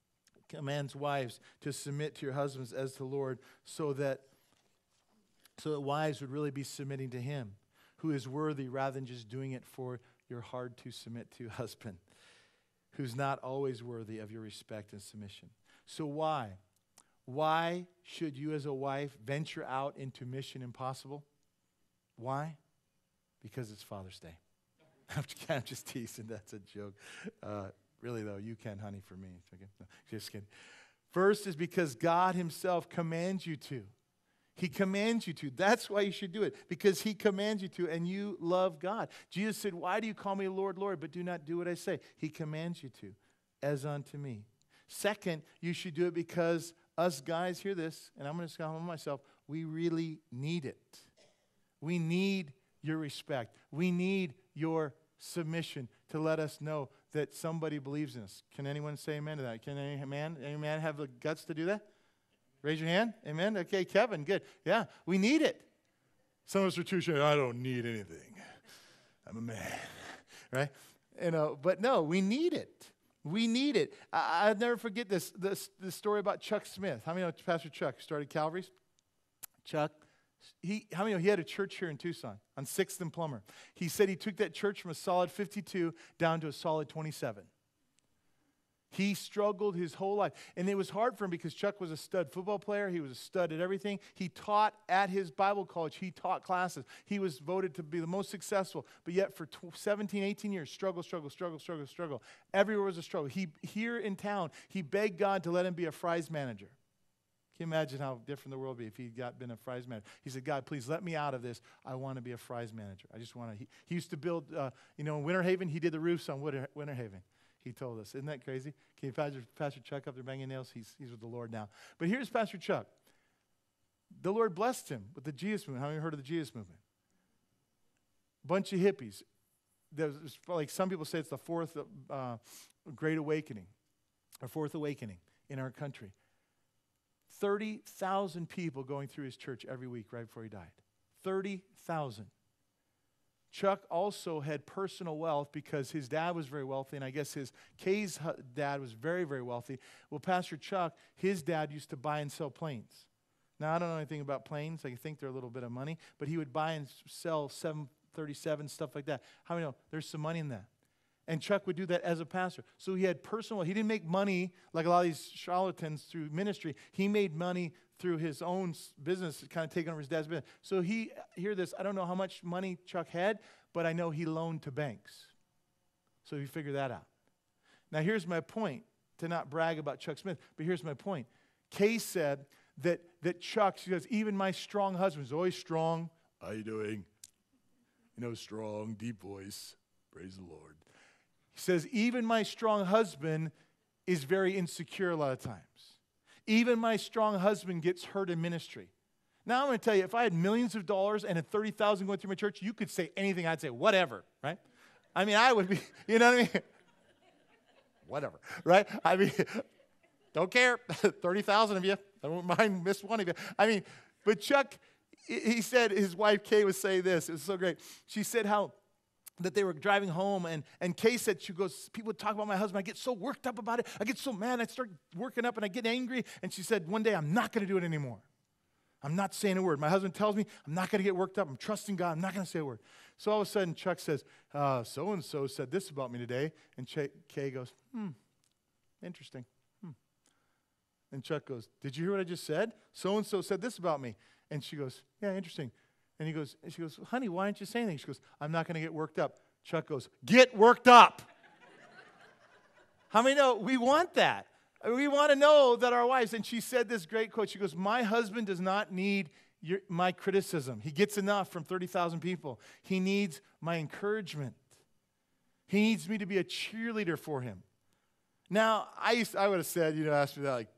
to submit to your husbands as to the Lord, so that wives would really be submitting to him, who is worthy, rather than just doing it for your hard to submit to husband, who's not always worthy of your respect and submission. So why? Why should you as a wife venture out into mission impossible? Why? Because it's Father's Day. I'm just teasing. That's a joke. Really, though, you can, honey, for me. Okay? No, just kidding. First is because God himself commands you to. He commands you to. That's why you should do it, because he commands you to, and you love God. Jesus said, why do you call me Lord, Lord, but do not do what I say? He commands you to, as unto me. Second, you should do it because us guys, hear this, and I'm going to call myself, we really need it. We need your respect. We need your submission to let us know that somebody believes in us. Can anyone say amen to that? Can any man have the guts to do that? Raise your hand. Amen. Okay, Kevin, good. Yeah, we need it. Some of us are too shy. I don't need anything. I'm a man, right? But no, we need it. We need it. I'll never forget this story about Chuck Smith. How many know Pastor Chuck started Calvary's? Chuck, how many know he had a church here in Tucson on 6th and Plummer? He said he took that church from a solid 52 down to a solid 27. He struggled his whole life. And it was hard for him because Chuck was a stud football player. He was a stud at everything. He taught at his Bible college. He taught classes. He was voted to be the most successful. But yet for 17, 18 years, struggle. Everywhere was a struggle. Here in town, he begged God to let him be a Fry's manager. Can you imagine how different the world would be if he'd been a Fry's manager? He said, God, please let me out of this. I want to be a Fry's manager. I just want to. He used to build, in Winter Haven, he did the roofs on Winter Haven. He told us. Isn't that crazy? Can you Pastor Chuck up there banging nails? He's with the Lord now. But here's Pastor Chuck. The Lord blessed him with the Jesus movement. How many heard of the Jesus movement? Bunch of hippies. There's, like some people say, it's the fourth great awakening, or fourth awakening in our country. 30,000 people going through his church every week right before he died. 30,000. Chuck also had personal wealth because his dad was very wealthy, and I guess Kay's dad was very, very wealthy. Well, Pastor Chuck, his dad used to buy and sell planes. Now, I don't know anything about planes. I think they're a little bit of money, but he would buy and sell 737, stuff like that. How many know there's some money in that? And Chuck would do that as a pastor. So he had personal, he didn't make money like a lot of these charlatans through ministry. He made money through his own business, kind of taking over his dad's business. So hear this, I don't know how much money Chuck had, but I know he loaned to banks. So you figure that out. Now here's my point, to not brag about Chuck Smith, but here's my point. Kay said that Chuck, she goes, even my strong husband is always strong. How you doing? Strong, deep voice. Praise the Lord. He says, even my strong husband is very insecure a lot of times. Even my strong husband gets hurt in ministry. Now, I'm going to tell you, if I had millions of dollars and had 30,000 going through my church, you could say anything. I'd say, whatever, right? I mean, I would be, you know what I mean? Whatever, right? I mean, don't care. 30,000 of you. I won't mind miss one of you. I mean, but Chuck, he said, his wife Kay would say this. It was so great. She said how that they were driving home, and Kay said, she goes, people would talk about my husband. I get so worked up about it. I get so mad. I start working up, and I get angry. And she said, one day, I'm not going to do it anymore. I'm not saying a word. My husband tells me I'm not going to get worked up. I'm trusting God. I'm not going to say a word. So all of a sudden, Chuck says, so-and-so said this about me today. And Kay goes, interesting. And Chuck goes, did you hear what I just said? So-and-so said this about me. And she goes, yeah, interesting. And she goes, honey, why aren't you saying anything? She goes, I'm not going to get worked up. Chuck goes, get worked up. How many know we want that? We want to know that our wives, and she said this great quote. She goes, my husband does not need my criticism. He gets enough from 30,000 people. He needs my encouragement. He needs me to be a cheerleader for him. Now, I would have said, asked me that like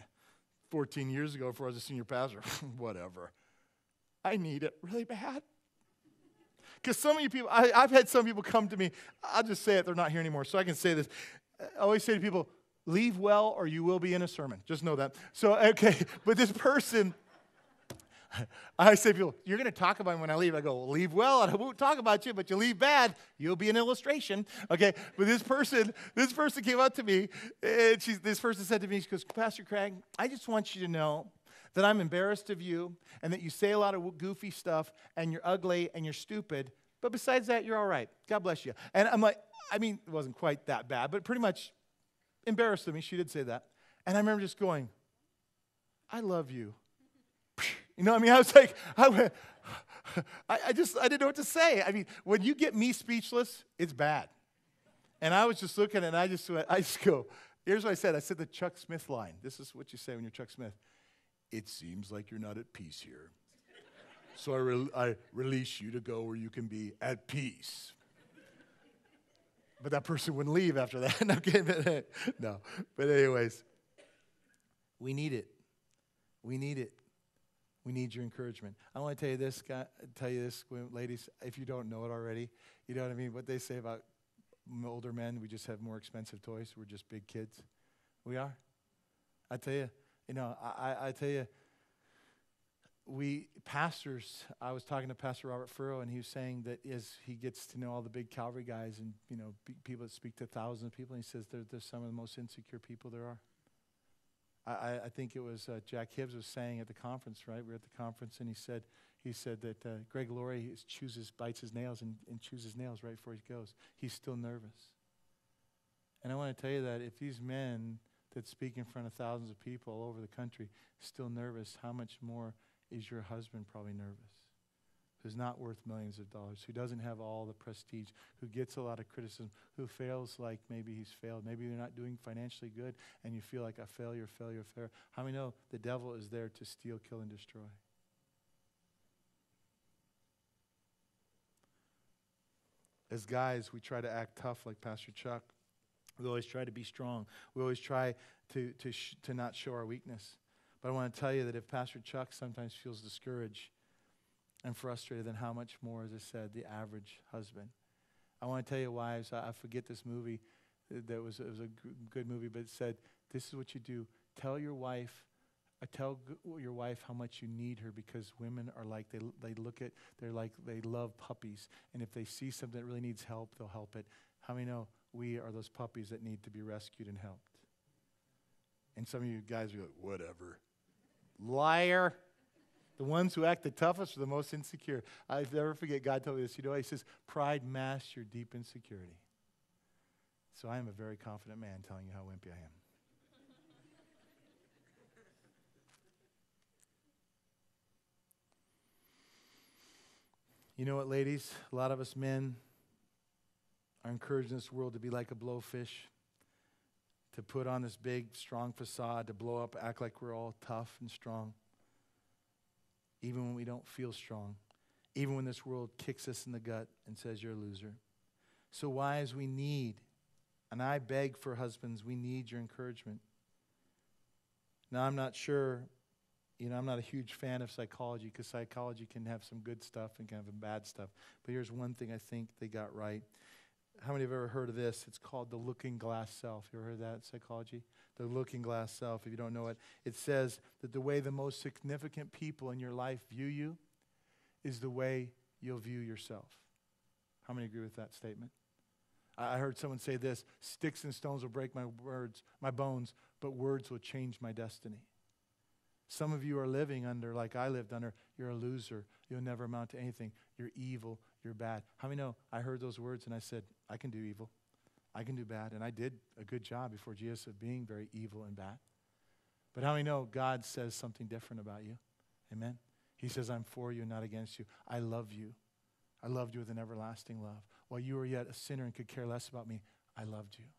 14 years ago before I was a senior pastor. Whatever. I need it really bad. Because some of you people, I've had some people come to me. I'll just say it. They're not here anymore, so I can say this. I always say to people, leave well or you will be in a sermon. Just know that. So, okay, but this person, I say to people, you're going to talk about me when I leave. I go, well, leave well, and I won't talk about you, but you leave bad, you'll be an illustration. Okay, but this person came up to me, and this person said to me, she goes, Pastor Craig, I just want you to know that I'm embarrassed of you, and that you say a lot of goofy stuff, and you're ugly, and you're stupid, but besides that, you're all right. God bless you. And I'm like, I mean, it wasn't quite that bad, but pretty much embarrassed of me. She did say that. And I remember just going, I love you. You know what I mean? I was like, I didn't know what to say. I mean, when you get me speechless, it's bad. And I was just looking, and I just go, here's what I said. I said the Chuck Smith line. This is what you say when you're Chuck Smith. It seems like you're not at peace here. So I release you to go where you can be at peace. But that person wouldn't leave after that. No, kidding. No. But anyways, we need it. We need it. We need your encouragement. I want to tell you this, ladies, if you don't know it already. You know what I mean? What they say about older men, we just have more expensive toys. We're just big kids. We are. I tell you, I tell you, we pastors, I was talking to Pastor Robert Furrow, and he was saying that as he gets to know all the big Calvary guys and, people that speak to thousands of people, and he says they're some of the most insecure people there are. I think it was Jack Hibbs was saying at the conference, right? We were at the conference, and he said that Greg Laurie bites his nails and chews his nails right before he goes. He's still nervous. And I want to tell you that if these men that speak in front of thousands of people all over the country still nervous, how much more is your husband probably nervous? Who's not worth millions of dollars, who doesn't have all the prestige, who gets a lot of criticism, who fails like maybe he's failed. Maybe you're not doing financially good and you feel like a failure. How many know the devil is there to steal, kill, and destroy? As guys, we try to act tough like Pastor Chuck. We always try to be strong. We always try to not show our weakness. But I want to tell you that if Pastor Chuck sometimes feels discouraged and frustrated, then how much more, as I said, the average husband. I want to tell you, wives, I forget this movie. It was a good movie, but it said, this is what you do. Tell your wife how much you need her, because women are like, they love puppies. And if they see something that really needs help, they'll help it. How many know we are those puppies that need to be rescued and helped? And some of you guys are like, whatever. Liar. The ones who act the toughest are the most insecure. I'll never forget, God told me this. He says, pride masks your deep insecurity. So I am a very confident man telling you how wimpy I am. You know what, ladies? A lot of us men are encouraged in this world to be like a blowfish, to put on this big, strong facade, to blow up, act like we're all tough and strong, even when we don't feel strong, even when this world kicks us in the gut and says you're a loser. So wives, we need, and I beg for husbands, we need your encouragement. Now, I'm not sure, I'm not a huge fan of psychology, because psychology can have some good stuff and can have some bad stuff. But here's one thing I think they got right. How many have ever heard of this? It's called the looking glass self. You ever heard that in psychology? The looking glass self, if you don't know it. It says that the way the most significant people in your life view you is the way you'll view yourself. How many agree with that statement? I heard someone say this: sticks and stones will break my bones, but words will change my destiny. Some of you are living under, like I lived under, you're a loser. You'll never amount to anything. You're evil. You're bad. How many know I heard those words and I said, I can do evil. I can do bad. And I did a good job before Jesus of being very evil and bad. But how many know God says something different about you? Amen? He says, I'm for you and not against you. I love you. I loved you with an everlasting love. While you were yet a sinner and could care less about me, I loved you.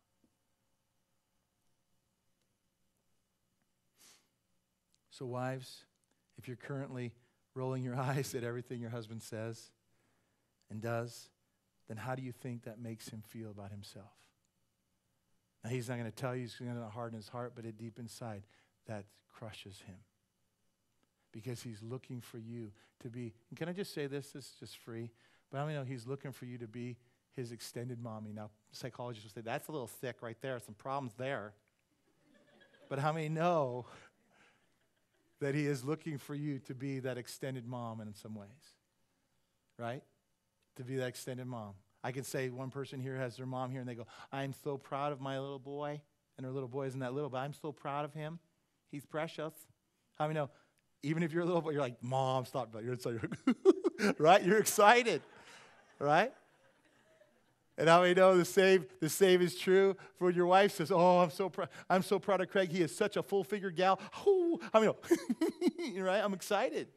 So wives, if you're currently rolling your eyes at everything your husband says and does, then how do you think that makes him feel about himself? Now, he's not going to tell you, he's going to harden his heart, but deep inside, that crushes him. Because he's looking for you to be, and can I just say this? This is just free. But how many know he's looking for you to be his extended mommy? Now, psychologists will say, that's a little thick right there. Some problems there. But how many know that he is looking for you to be that extended mom in some ways, right? To be that extended mom. I can say one person here has their mom here and they go, I'm so proud of my little boy. And her little boy isn't that little, but I'm so proud of him. He's precious. How many know, even if you're a little boy, you're like, Mom, stop. You're excited. Right? You're excited. Right? And how many know the same is true for your wife says, oh, I'm so proud of Craig. He is such a full-figured gal. Oh, how many know? Right? I'm excited.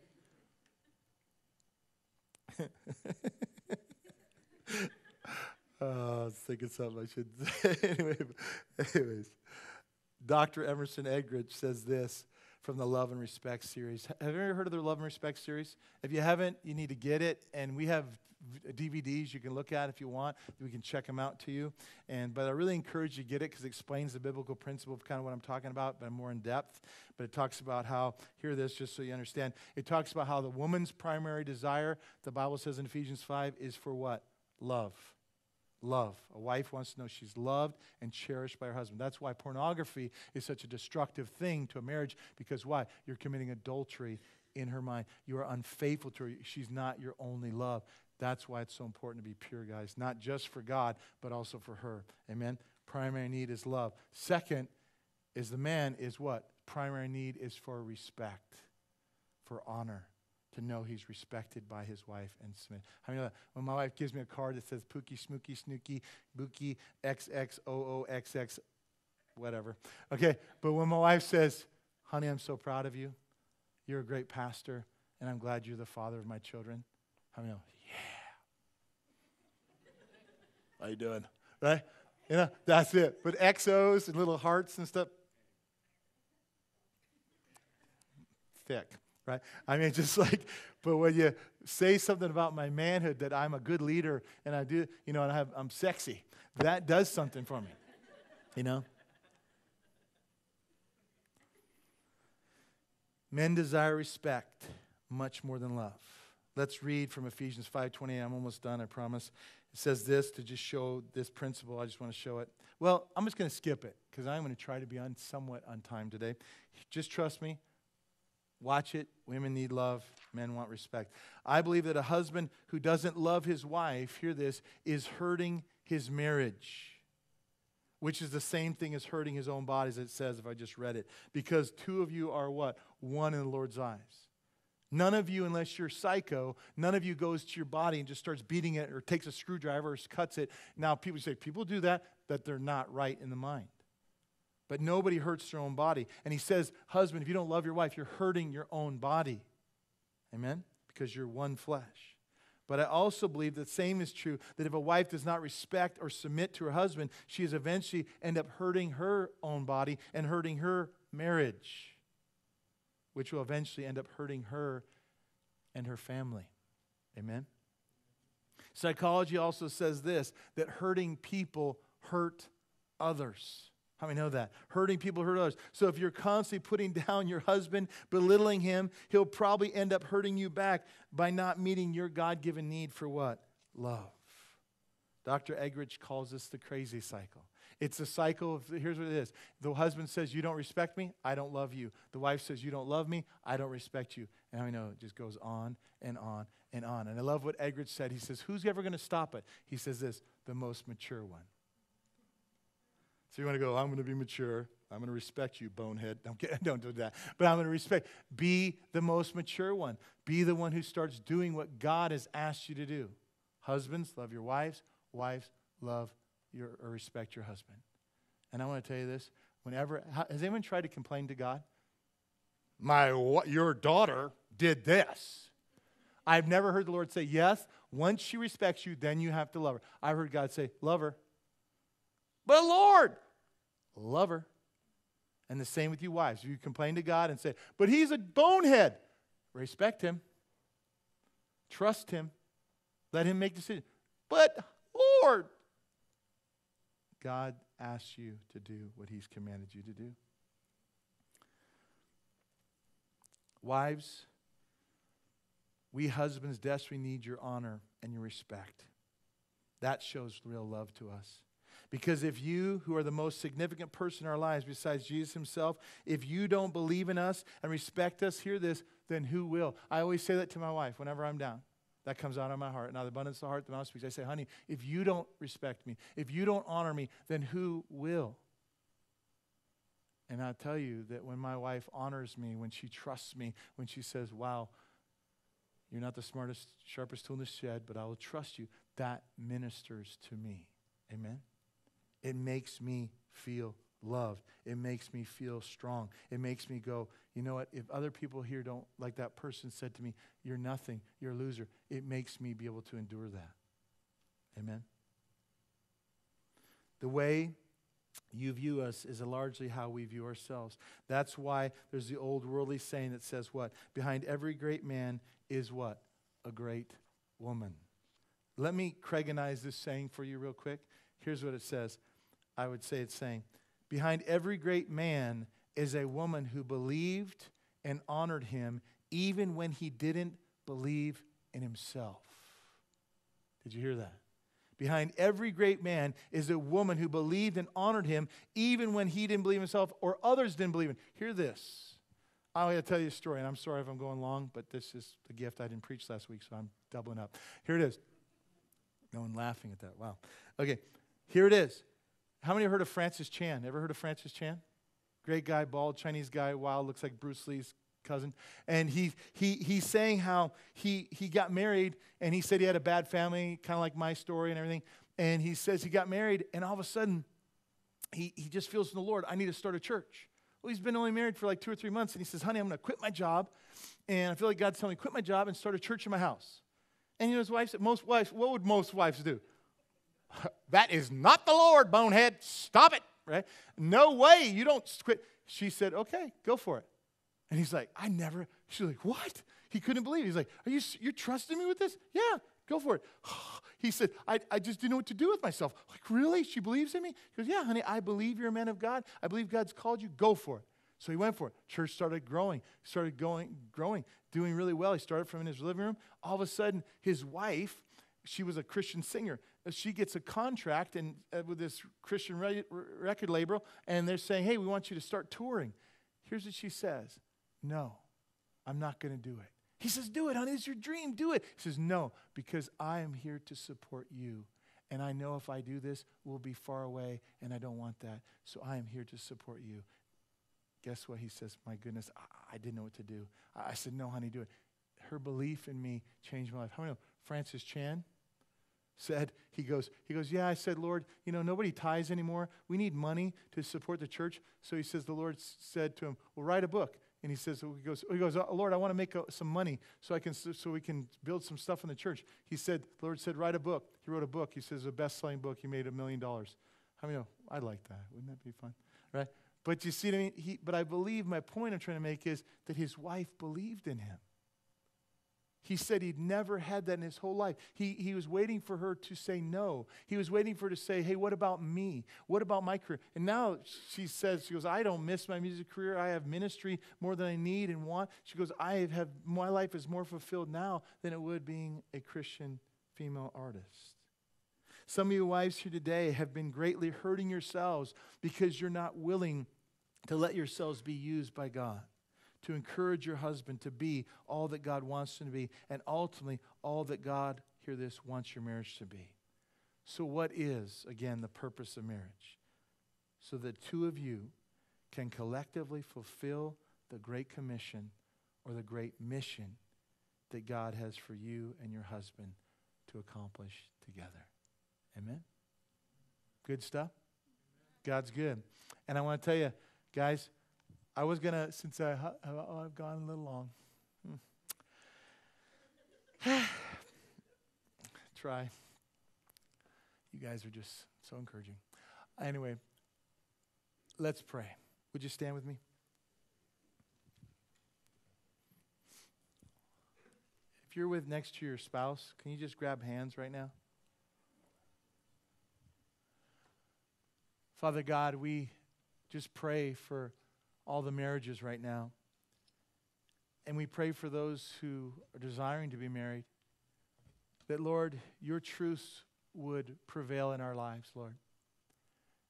I was thinking something I shouldn't say. Anyways, Dr. Emerson Eggridge says this from the Love and Respect series. Have you ever heard of the Love and Respect series? If you haven't, you need to get it. And we have DVDs you can look at if you want. We can check them out to you. But I really encourage you to get it because it explains the biblical principle of kind of what I'm talking about, but more in depth. But it talks about how, hear this just so you understand, it talks about how the woman's primary desire, the Bible says in Ephesians 5, is for what? Love. Love. A wife wants to know she's loved and cherished by her husband. That's why pornography is such a destructive thing to a marriage, because why? You're committing adultery in her mind. You are unfaithful to her. She's not your only love. That's why it's so important to be pure, guys. Not just for God, but also for her. Amen? Primary need is love. Second is the man is what? Primary need is for respect, for honor. To know he's respected by his wife and submit. I mean, when my wife gives me a card that says Pookie, Smookie, Snooky, Bookie, XXOOXX, whatever. Okay, but when my wife says, honey, I'm so proud of you. You're a great pastor, and I'm glad you're the father of my children. I mean, yeah. How you doing? Right? You know, that's it. But XOs and little hearts and stuff, thick. Right? I mean, just like, but when you say something about my manhood, that I'm a good leader and I do, you know, and I'm sexy, that does something for me, you know? Men desire respect much more than love. Let's read from Ephesians 5:28. I'm almost done, I promise. It says this to just show this principle. I just want to show it. Well, I'm just going to skip it because I'm going to try to be somewhat on time today. Just trust me. Watch it. Women need love. Men want respect. I believe that a husband who doesn't love his wife, hear this, is hurting his marriage, which is the same thing as hurting his own body, as it says if I just read it. Because two of you are what? One in the Lord's eyes. None of you, unless you're psycho, none of you goes to your body and just starts beating it or takes a screwdriver or cuts it. Now, people say, people do that they're not right in the mind. But nobody hurts their own body. And he says, husband, if you don't love your wife, you're hurting your own body. Amen? Because you're one flesh. But I also believe the same is true, that if a wife does not respect or submit to her husband, she is eventually end up hurting her own body and hurting her marriage, which will eventually end up hurting her and her family. Amen? Psychology also says this, that hurting people hurt others. How many know that? Hurting people hurt others. So if you're constantly putting down your husband, belittling him, he'll probably end up hurting you back by not meeting your God-given need for what? Love. Dr. Eggridge calls this the crazy cycle. It's a cycle of, here's what it is. The husband says, you don't respect me, I don't love you. The wife says, you don't love me, I don't respect you. And I know it just goes on and on and on. And I love what Eggridge said. He says, who's ever going to stop it? He says this, the most mature one. So you want to go, I'm going to be mature. I'm going to respect you, bonehead. Don't do that. But I'm going to respect. Be the most mature one. Be the one who starts doing what God has asked you to do. Husbands, love your wives. Wives, love or respect your husband. And I want to tell you this. Has anyone tried to complain to God? Your daughter did this. I've never heard the Lord say, yes, once she respects you, then you have to love her. I've heard God say, love her. But Lord, love her. And the same with you wives. If you complain to God and say, but he's a bonehead, respect him. Trust him. Let him make decisions. But Lord, God asks you to do what he's commanded you to do. Wives, we husbands desperately need your honor and your respect. That shows real love to us. Because if you, who are the most significant person in our lives besides Jesus himself, if you don't believe in us and respect us, hear this, then who will? I always say that to my wife whenever I'm down. That comes out of my heart. Now, the abundance of the heart, the mouth speaks. I say, honey, if you don't respect me, if you don't honor me, then who will? And I'll tell you that when my wife honors me, when she trusts me, when she says, wow, you're not the smartest, sharpest tool in the shed, but I will trust you, that ministers to me. Amen? It makes me feel loved. It makes me feel strong. It makes me go, you know what? If other people here don't, like that person said to me, you're nothing, you're a loser, it makes me be able to endure that. Amen? The way you view us is largely how we view ourselves. That's why there's the old worldly saying that says what? Behind every great man is what? A great woman. Let me Craiganize this saying for you real quick. Here's what it says. I would say it's saying, behind every great man is a woman who believed and honored him even when he didn't believe in himself. Did you hear that? Behind every great man is a woman who believed and honored him even when he didn't believe in himself or others didn't believe in him. Hear this. I'm going to tell you a story, and I'm sorry if I'm going long, but this is the gift. I didn't preach last week, so I'm doubling up. Here it is. No one laughing at that. Wow. Okay, here it is. How many have heard of Francis Chan? Ever heard of Francis Chan? Great guy, bald, Chinese guy, wild, looks like Bruce Lee's cousin. And he's saying how he got married, and he said he had a bad family, kind of like my story and everything. And he says he got married, and all of a sudden, he just feels in the Lord, I need to start a church. Well, he's been only married for like 2 or 3 months, and he says, honey, I'm going to quit my job, and I feel like God's telling me to quit my job and start a church in my house. And you know his wife said, most wives, what would most wives do? That is not the Lord, bonehead. Stop it, right? No way, you don't quit. She said, okay, go for it. And he's like, she's like, what? He couldn't believe it. He's like, you're trusting me with this? Yeah, go for it. He said, I just didn't know what to do with myself. Like, really? She believes in me? He goes, yeah, honey, I believe you're a man of God. I believe God's called you. Go for it. So he went for it. Church started growing, growing, doing really well. He started from in his living room. All of a sudden, his wife, she was a Christian singer. She gets a contract and with this Christian record label, and they're saying, hey, we want you to start touring. Here's what she says. No, I'm not going to do it. He says, do it, honey. It's your dream. Do it. He says, no, because I am here to support you. And I know if I do this, we'll be far away, and I don't want that. So I am here to support you. Guess what? He says, my goodness, I didn't know what to do. I said, no, honey, do it. Her belief in me changed my life. How many know Francis Chan said, he goes, yeah, I said, Lord, nobody tithes anymore. We need money to support the church. So he says, the Lord said to him, well, write a book. And he says, he goes, Lord, I want to make some money so we can build some stuff in the church. He said, the Lord said, write a book. He wrote a book. He says, a best-selling book. He made $1 million. How many know? I'd like that. Wouldn't that be fun? Right? But you see what I mean? But I believe my point I'm trying to make is that his wife believed in him. He said he'd never had that in his whole life. He was waiting for her to say no. He was waiting for her to say, hey, what about me? What about my career? And now she goes, I don't miss my music career. I have ministry more than I need and want. She goes, my life is more fulfilled now than it would being a Christian female artist. Some of you wives here today have been greatly hurting yourselves because you're not willing to let yourselves be used by God, to encourage your husband to be all that God wants him to be, and ultimately all that God, hear this, wants your marriage to be. So what is, again, the purpose of marriage? So that two of you can collectively fulfill the Great Commission or the great mission that God has for you and your husband to accomplish together. Amen? Good stuff? God's good. And I want to tell you, guys, I was going to, since I've gone a little long. Try. You guys are just so encouraging. Anyway, let's pray. Would you stand with me? If you're with next to your spouse, can you just grab hands right now? Father God, we just pray for all the marriages right now. And we pray for those who are desiring to be married, that, Lord, your truths would prevail in our lives, Lord.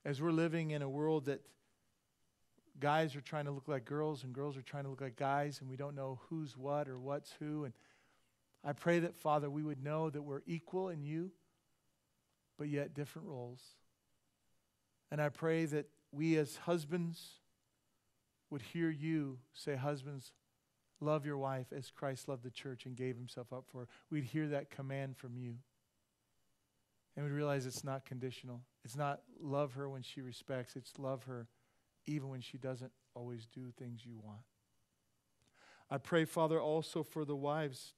as we're living in a world that guys are trying to look like girls and girls are trying to look like guys, and we don't know who's what or what's who. And I pray that, Father, we would know that we're equal in you, but yet different roles. And I pray that we as husbands would hear you say, husbands, love your wife as Christ loved the church and gave himself up for her. We'd hear that command from you. And we'd realize it's not conditional. It's not love her when she respects. It's love her even when she doesn't always do things you want. I pray, Father, also for the wives,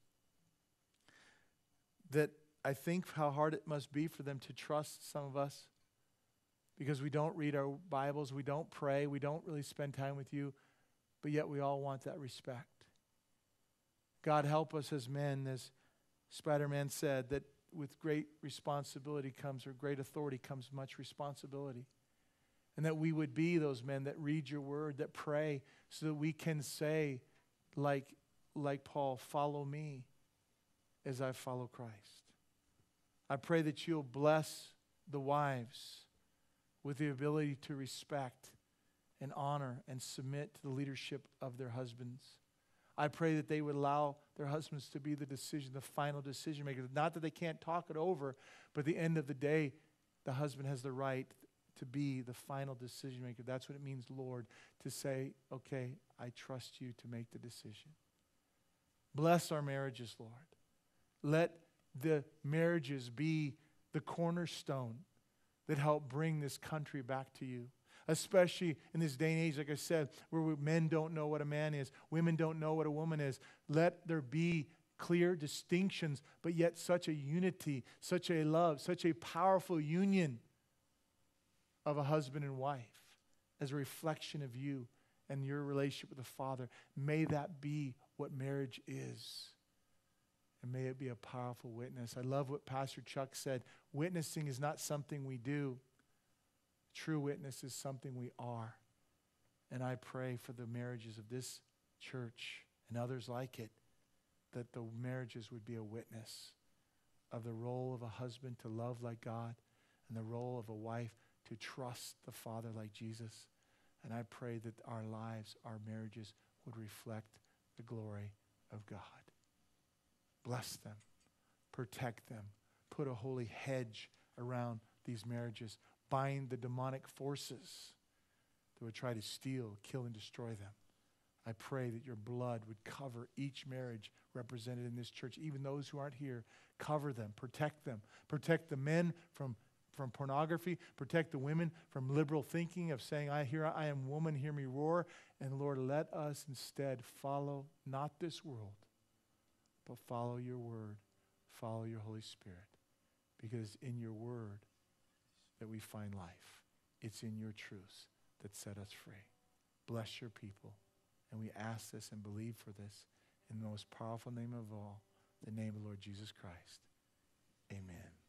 that I think how hard it must be for them to trust some of us, because we don't read our Bibles, we don't pray, we don't really spend time with you, but yet we all want that respect. God, help us as men, as Spider-Man said, that with great responsibility comes, or great authority comes much responsibility. And that we would be those men that read your word, that pray, so that we can say, like Paul, follow me as I follow Christ. I pray that you'll bless the wives with the ability to respect and honor and submit to the leadership of their husbands. I pray that they would allow their husbands to be the final decision maker. Not that they can't talk it over, but at the end of the day, the husband has the right to be the final decision maker. That's what it means, Lord, to say, okay, I trust you to make the decision. Bless our marriages, Lord. Let the marriages be the cornerstone that help bring this country back to you. Especially in this day and age, like I said, where men don't know what a man is, women don't know what a woman is. Let there be clear distinctions, but yet such a unity, such a love, such a powerful union of a husband and wife as a reflection of you and your relationship with the Father. May that be what marriage is. And may it be a powerful witness. I love what Pastor Chuck said. Witnessing is not something we do. True witness is something we are. And I pray for the marriages of this church and others like it, that the marriages would be a witness of the role of a husband to love like God and the role of a wife to trust the Father like Jesus. And I pray that our lives, our marriages, would reflect the glory of God. Bless them. Protect them. Put a holy hedge around these marriages. Bind the demonic forces that would try to steal, kill, and destroy them. I pray that your blood would cover each marriage represented in this church, even those who aren't here. Cover them. Protect them. Protect the men from pornography. Protect the women from liberal thinking of saying, I am woman, hear me roar. And Lord, let us instead follow not this world, but follow your word. Follow your Holy Spirit. Because in your word that we find life. It's in your truths that set us free. Bless your people. And we ask this and believe for this in the most powerful name of all, the name of Lord Jesus Christ. Amen.